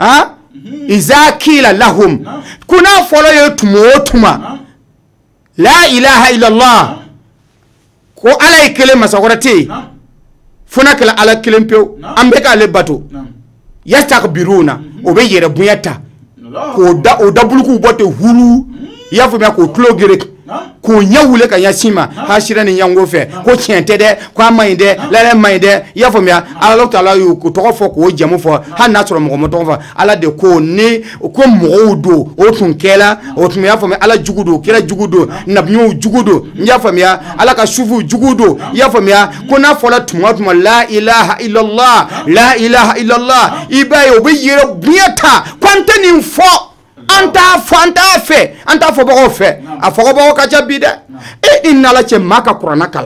iza kila lahum kuna fɔlɔ ye tuma o tuma la ilaha illallah ko Ala ye kelen masa wɛrɛ tɛ yen fo n'a kɛra Ala kelen pewu an bɛɛ k'ale bato yastakbiruna o bɛ yɛrɛ bonya ta k'o dabulukuw bɔ ten hulu i y'a faamuya k'o tulo gere k'o ɲɛ wuli ka ɲɛsin ma hasira ni ɲɛngo fɛ ko tiɲɛ tɛ dɛ ko a ma ɲi dɛ layɛlɛ ma ɲi dɛ i y'a faamuya Ala taala y'o tɔgɔ fɔ k'o jamu fɔ hali n'a sɔrɔ mɔgɔ ma tɔgɔ fɔ Ala de ko ni ko mɔgɔw don o tun kɛla o tun y'a faamuya Ala jugu don kira jugu don nabiɲuw jugu don i y'a faamuya Ala ka sufuw jugu don i y'a faamuya ko n'a fɔla tuma o tuma la ilaha illallah la ilaha illallah i b'a ye o bɛ yɛrɛ bonya ta ko an tɛ nin fɔ an t'a fɛ an t'a fɔbagaw fɛ a fɔbagaw ka ca bi dɛ i ni Ala cɛ maa ka kuranɛ kalan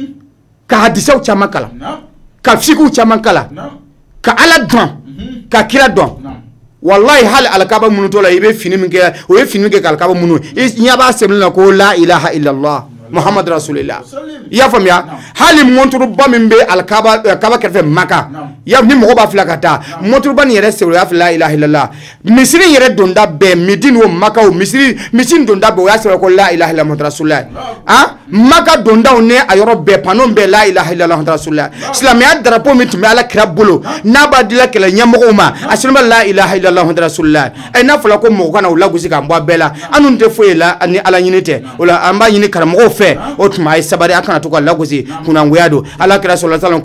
ka hadisaw caman kalan ka fikiw caman kalan ka Ala dɔn ka kira dɔn wallahi hali alikaba minnu t'o la i bɛ fini min kɛ o ye fini min kɛ ka alikaba minnu i ɲɛ b'a sɛbɛnni la ko la ilaha illallah Muhammad Rasulillah i y'a faamuya hali monturuba min bɛ kaba kɛrɛfɛ Maka ni mɔgɔ b'a filɛ ka taa monturuba nin yɛrɛ sɛbɛn o y'a fɔ la ilaha illallah misiri yɛrɛ donda bɛɛ Medine o Maka o misiri donda bɛɛ o y'a sɛbɛn ko la ilaha illallah Muhammad Rasulillah Maka dondaw ni a yɔrɔ bɛɛ panneau bɛɛ la ilaha illallah Muhammad Rasulillah silamɛya drapeau min tun bɛ Ala kira bolo n'a b'a dila kɛlɛ ɲɛmɔgɔw ma a sɛbɛn bɛ la ilaha illallah Muhammad Rasulillah n'a fɔra ko mɔgɔ kana o lagosi k'an bɔ a bɛɛ la an dun tɛ foyi la ni Ala ɲini tɛ o la an b'a ɲini karamɔgɔw fɛ o tuma ay sabari a kana to ka lagosi kunangoya don Ala kira sallallahu alaihi wasallam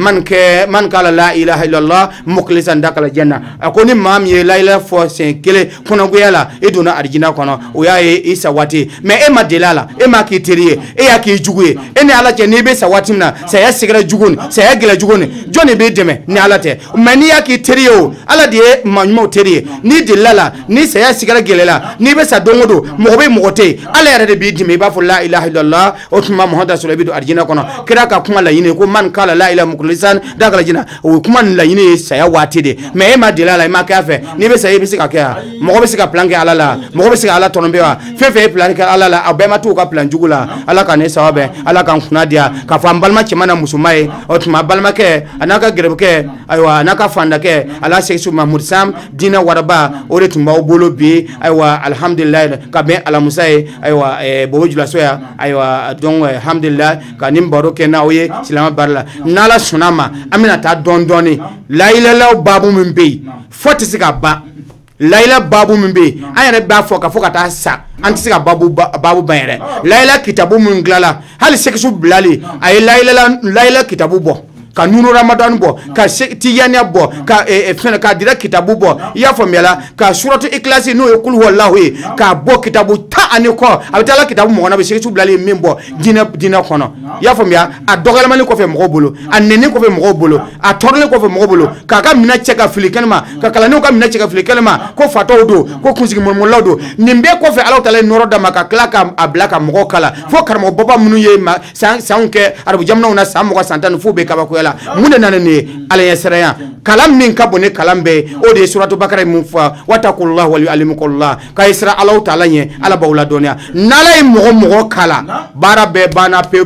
ko man kala la ilaha illallah mukhlisan dakala janna a ko ni maa min ye la ilaha fɔ siɲɛ kelen kunangoya la e donna arijina kɔnɔ o y'a ye i sa waati mais e ma deli a la e ma k'i teri ye e y'a k'i jugu ye e ni Ala cɛ n'i bɛ sa waati min na saya sigira jugu ni saya gɛlɛ jugu ni jɔn de b'i dɛmɛ ni Ala tɛ mais n'i y'a k'i teri ye o Ala de ye maa ɲumanw teri ye n'i delila la ni saya sigira gɛlɛ la n'i bɛ sa don o don mɔgɔ bɛ mɔgɔ tɛ yen Ala yɛrɛ de b'i dɛmɛ i b'a fɔ la ilaha illallah o tuma Muhammad sallallahu alaihi wasallam arijina kɔnɔ kira ka kuma laɲini ko man kala la ilaha mukhlisan dakala janna o kuma nin laɲini ye saya waati de mais e ma deli a la i ma kɛ a fɛ n'i bɛ sa i bɛ se ka kɛ mɔgɔ bɛ se ka plan kɛ Ala la mɔgɔ bɛ se ka Ala tɔnɔbɛ wa fɛn fɛn ye plan kɛ Ala la a bɛɛ ma t'u ka plan jugu la Ala ka ne sababɛ Ala ka n kunna diya k'a fɔ an balima cɛman na musoman ye o tuma balimakɛ a n'a ka gɛrɛbukɛ ayiwa a n'a ka fandakɛ Ala Seyisu Mahamud Sam diinɛ waraba o de tun b'aw bolo bi ayiwa alhamdulilayi ka bɛn alamusa ye ayiwa Bobo Julaso ya ayiwa donc alhamdulilayi ka nin baro kɛ n'aw ye silamɛ baara la n'Ala sɔnna ma an bɛna taa dɔɔni dɔɔni la ilaha baabu min bɛ yen fo tɛ se ka ban la ilaha baabu min bɛ yen an yɛrɛ b'a fɔ ka fɔ ka taa sa an tɛ se ka baabu ban yɛrɛ la ilaha kitabu min dilanna hali Sekisu Bilali a ye la ilaha kitabu bɔ ka nunu ramadan bo ka tiyania bo ka fena ka dira kitabu bo ya famela ka suratu ikhlas no yakul wallahu ka bo kitabu ta ani ko abitala kitabu mo na be shetu blali membo dina kono ya famia a dogalmani ko fe mo bolo a nene ko fe mo bolo a torle ko fe mo bolo ka mina cheka filikanma ka kala no ka mina cheka filikanma ko fato do ko kunzigi mo lodo nimbe ko fe Allah taala noro da maka klaka ablaka mo kala fo karmo baba munu ye ma sanke arabu jamna una samu ko santanu fu be kaba ko yala munde nanane ala yasraya kalam min kabone kalam be o de suratu bakara mu fa watakullahu wal alimukullah ka isra Allah taala ye ala bawla donia nalay mo kala bara be bana pe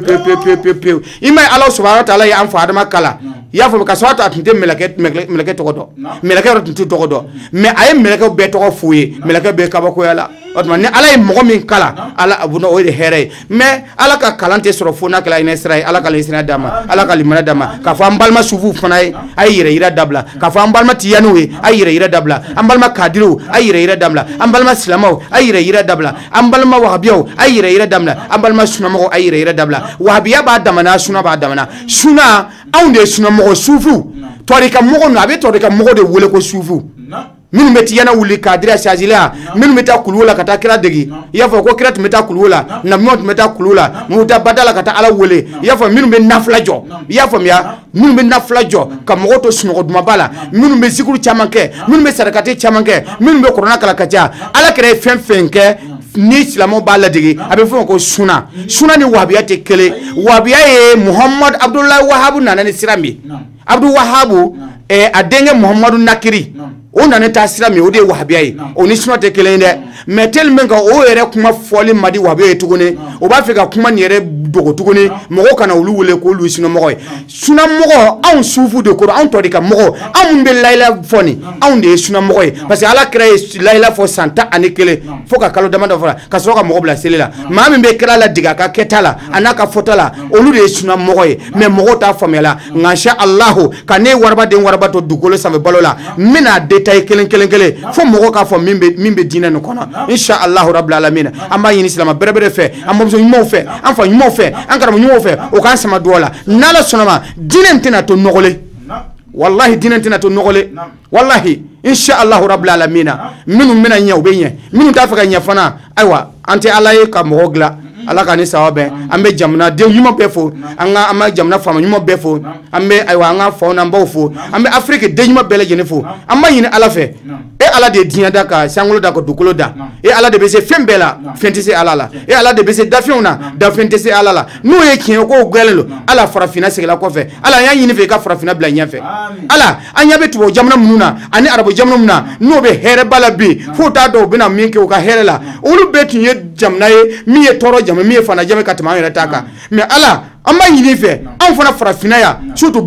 ima Allah subhanahu wa taala ya amfa adama kala ya fo ka swata atinte melake to do melake rotu to do me ay melake be to fuye melake be kaba ko yala otman ni ala mo min kala ala abuno o de here me ala ka kalante soro fona kala ina Israel ala ka lesina dama ala ka limana dama ka fa ambalma sufu fona ay yira dabla ka fa ambalma tiyanu ay yira dabla ambalma kadiru ay yira dabla ambalma islamo ay yira dabla ambalma wahabiyo ay yira dabla ambalma sunamo ay yira dabla wahabiya ba damana suna ba damana suna aunde sunamo sufu torika mo no abe torika mo de wole ko sufu minu meti yana wuli kadira shazila minu meta kulula kata kira degi yafo ko kira meta kulula na mot meta kulula muta badala kata ala wole yafo minu be naflajo yafo miya minu be naflajo ka moto suno duma bala minu be zikuru chamanke minu be sarakati chamanke minu be corona kala kacha ala kire fenfenke ni islamo bala degi abe fo ko suna ni wahabiya te kele wahabiya e Muhammad Abdullah Wahhab nanani sirambi Abdul Wahhab adenge Muhammadu Nakiri on a ta sira mi o de wahabiya ye o ni suna te kelen de mais tellement ka o yere kuma foli madi wahabiya tugune o ba fe ka kuma ni yere dogo tugune mogo kana ulu wele ko lu suna mogo suna mogo an sufu de ko an to de ka mogo an be laila foni an de suna mogo parce que ala créé laila fo santa ani kele fo ka kalo dama da fora ka so ka mogo bla selela ma min be kala la diga ka ketala anaka fotala olu de suna mogo mais mogo ta famela ngasha Allah ka ne warba de warba to dugolo sambe balola mina de tay kelen fo mogo ka fo mimbe dina no kono insha Allah rabbul alamin amba yin islam berebere fe amba so nyimo fe anfa nyimo fe ankara nyimo fe o kan sama dola nala sonama dinen tina to nogole wallahi dinen tina to nogole wallahi insha Allah rabbul alamin minu mina nyaw be nye minu ta fa nya fana aywa anti alaye ka mogo gla ala ka ni sawabe ambe jamna de yuma befo anga ama jamna fama yuma befo ambe aywa anga fo na mbofo ambe afrique de yuma bele jenefo amma yin ala fe e ala de dinya daka sangolo daka dukulo da e ala de bese fembela fentese ala e ala de bese dafiona da fentese ala no e kien ko gwelelo ala farafina segala ko fe ala ya yin fe ka farafina bla nya fe ala anya betu jamna mununa ani arabo jamna mununa no be here bala bi fo ta do bina minke o ka here la olu betu ye jamna ye mi ye toro mi fana jame katama yera taka mais ala amba yini fe an fana farafina ya surtout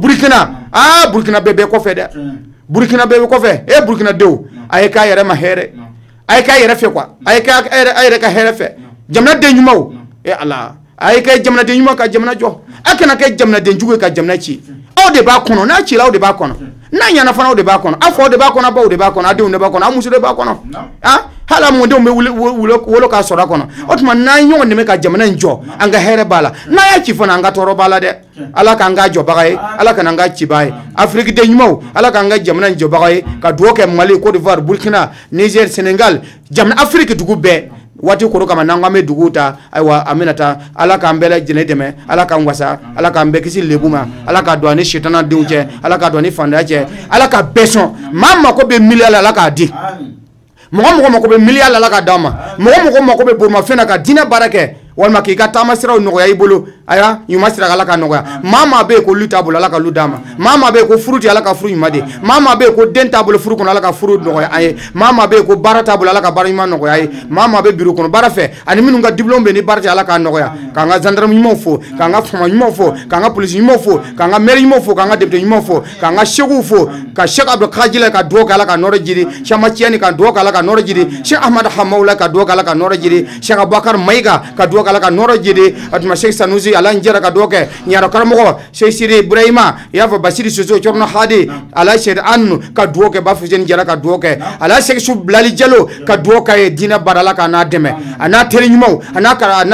Burkina bebe ko fe de Burkina bebe ko fe e Burkina dew ay ka yere ma here ay ka yere fe quoi ay ka here fe jamna de nyumaw e ala ay ka jamna de nyumaw ka jamna jo akana ka jamna de njugo ka jamna chi o de ba kono na chi la o de ba kono na nyana fana o de ba kono afo o de ba kono ba o de ba kono ade o de ba kono amusu de ba kono hala mo de me wolo ka sora kono otuma na nyon ne me ka jamana njo anga here bala na ya chi fana anga toro bala de ala ka anga jo bagay ala ka anga chi bay afrique de nyumo ala ka anga jamana njo bagay ka duoke Mali Côte d'Ivoire Burkina Niger Senegal jamana afrique dugu be wati koro kama nanga me duguta aywa aminata ala ka mbele jene deme ala ka ngwasa ala ka mbe kisi lebuma ala ka douane shetana diunje ala ka douane fandaje ala ka beson mama ko be milliard ala ka di mogo ko be milliard ala ka dama mogo ko be burma fena ka dina barake walma ki ka tamasira no ya ibolo aya yumasira ala ka no ya mama be ko luta bolo ala ka ludama mama be ko fruit ala ka fruit made mama be ko denta bolo fruit kono ala ka fruit no ya ay mama be ko barata bolo ala ka barima no ya ay mama be biro kono barafe ani minu ga diplôme be ni barata ala ka no ya ka nga gendarme yimo fo ka nga fama yimo fo ka nga police yimo fo ka nga maire yimo fo ka nga député yimo fo ka nga chegu fo ka Cheikh Abdou Khadjila ka do ka ala ka noro jiri Cheikh Machiani ka do ka ala ka noro jiri Cheikh Ahmad Hamaoula ka do ka ala ka noro jiri Cheikh Abubakar Maiga ka do kala ka noro jide atuma Sheikh Sanusi ala njera ka doke nyaro karamo Sheikh Siri Ibrahima ya fa Basiri Soso chorno hadi ala Sheikh Anu ka doke ba fujen jera ka doke ala Sheikh Sub Blali Jalo ka doka e dina barala ka na deme ana teri nyumo ana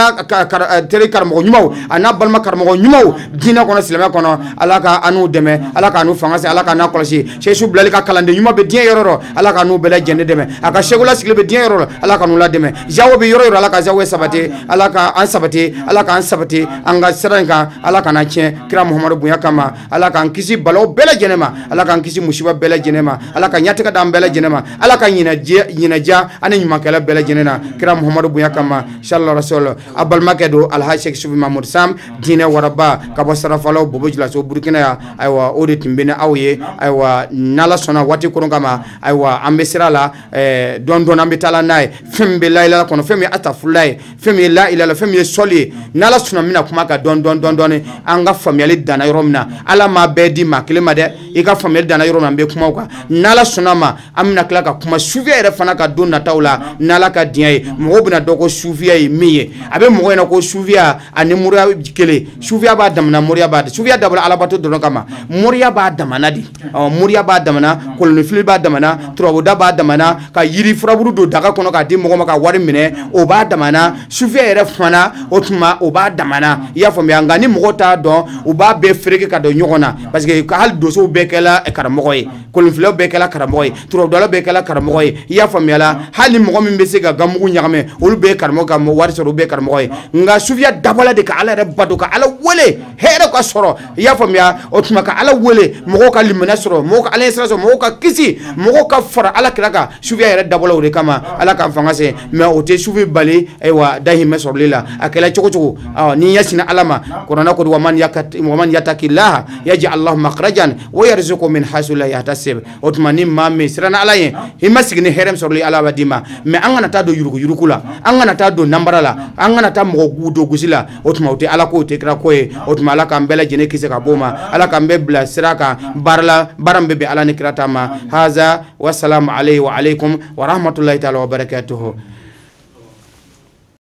teri karamo nyumo ana balma karamo nyumo dina kono silama kono ala ka anu deme ala ka anu fangase ala ka na kolasi Sheikh Sub Blali ka kalande nyumo be dien yororo ala ka anu bela jende deme aka Sheikhula Sigile be dien yororo ala ka anu la deme jawo be yororo ala ka jawo sabate ala ka an sabate ala ka an sabate anga seranka ala ka na chen kira Muhammadu bunya kama ala ka an kisi balo bela jenema ala ka an kisi mushiba bela jenema ala ka nyataka dam bela jenema ala ka nyina ja ani nyuma kala bela jenena kira Muhammadu bunya kama sallallahu rasul abal makedo al Sheikh Sufi Mahmud Sam dine waraba ka basara falo bobojla so burkina ya aywa odi timbene awye aywa nala sona wati kono kama aywa ambesirala don ambe tala nay fembe la ila kono femi atafulay femi la ila femi soli nala suna mina kuma ka don anga famiyali dana yoromna ala ma bedi ma kilema de e ka famiyali dana yoromna be kuma ka nala suna ma amina kala ka kuma sufiya ere fana ka don natawla nala ka diye mo bina doko sufiya yi miye abe mo ena ko sufiya ani muriya kele sufiya ba damna muriya ba sufiya dabala ala bato don kama muriya ba damana di muriya ba damana koloni fili ba damana troboda ba damana ka yiri furaburu do daga kono ka di mo ka wari mine o ba damana sufiya ere fana otuma o ba damana ya fo mi anga ni mo ta don o ba be freke ka do nyogona parce que ka hal doso be kala e karamoy kolon filo be kala karamoy troboda be kala karamoy ya fo mi ala hali mo mi be se ga gamu nyagame olu be karamo ka mo wari so be karamoy nga sufiya dabala de ka ala re bado ka ala wole here ko soro ya fo mi otuma ka ala wole mo ka limana soro mo ka ala soro mo ka kisi mo ka fara ala kiraka sufiya ere dabala o kama ala ka fangase me o te sufi bali ewa dahi mesorlila akela choko ni yasina alama qur'ana ko wa man yattaqillaha yaji allah makhrajan wa yarzuqu min haythu la yahtasib otmani mamme sirana alaye himasigni herem sorli ala badima me angana ta do yurukula angana ta do nambarala angana ta mo gudo gusila otma o te ala ko te kra ko e otma ala ka mbele jene kise ka boma ala ka mbebla siraka barla barambe be ala ni krata ma haza wassalamu alayhi wa alaykum wa rahmatullahi ta'ala wa barakatuh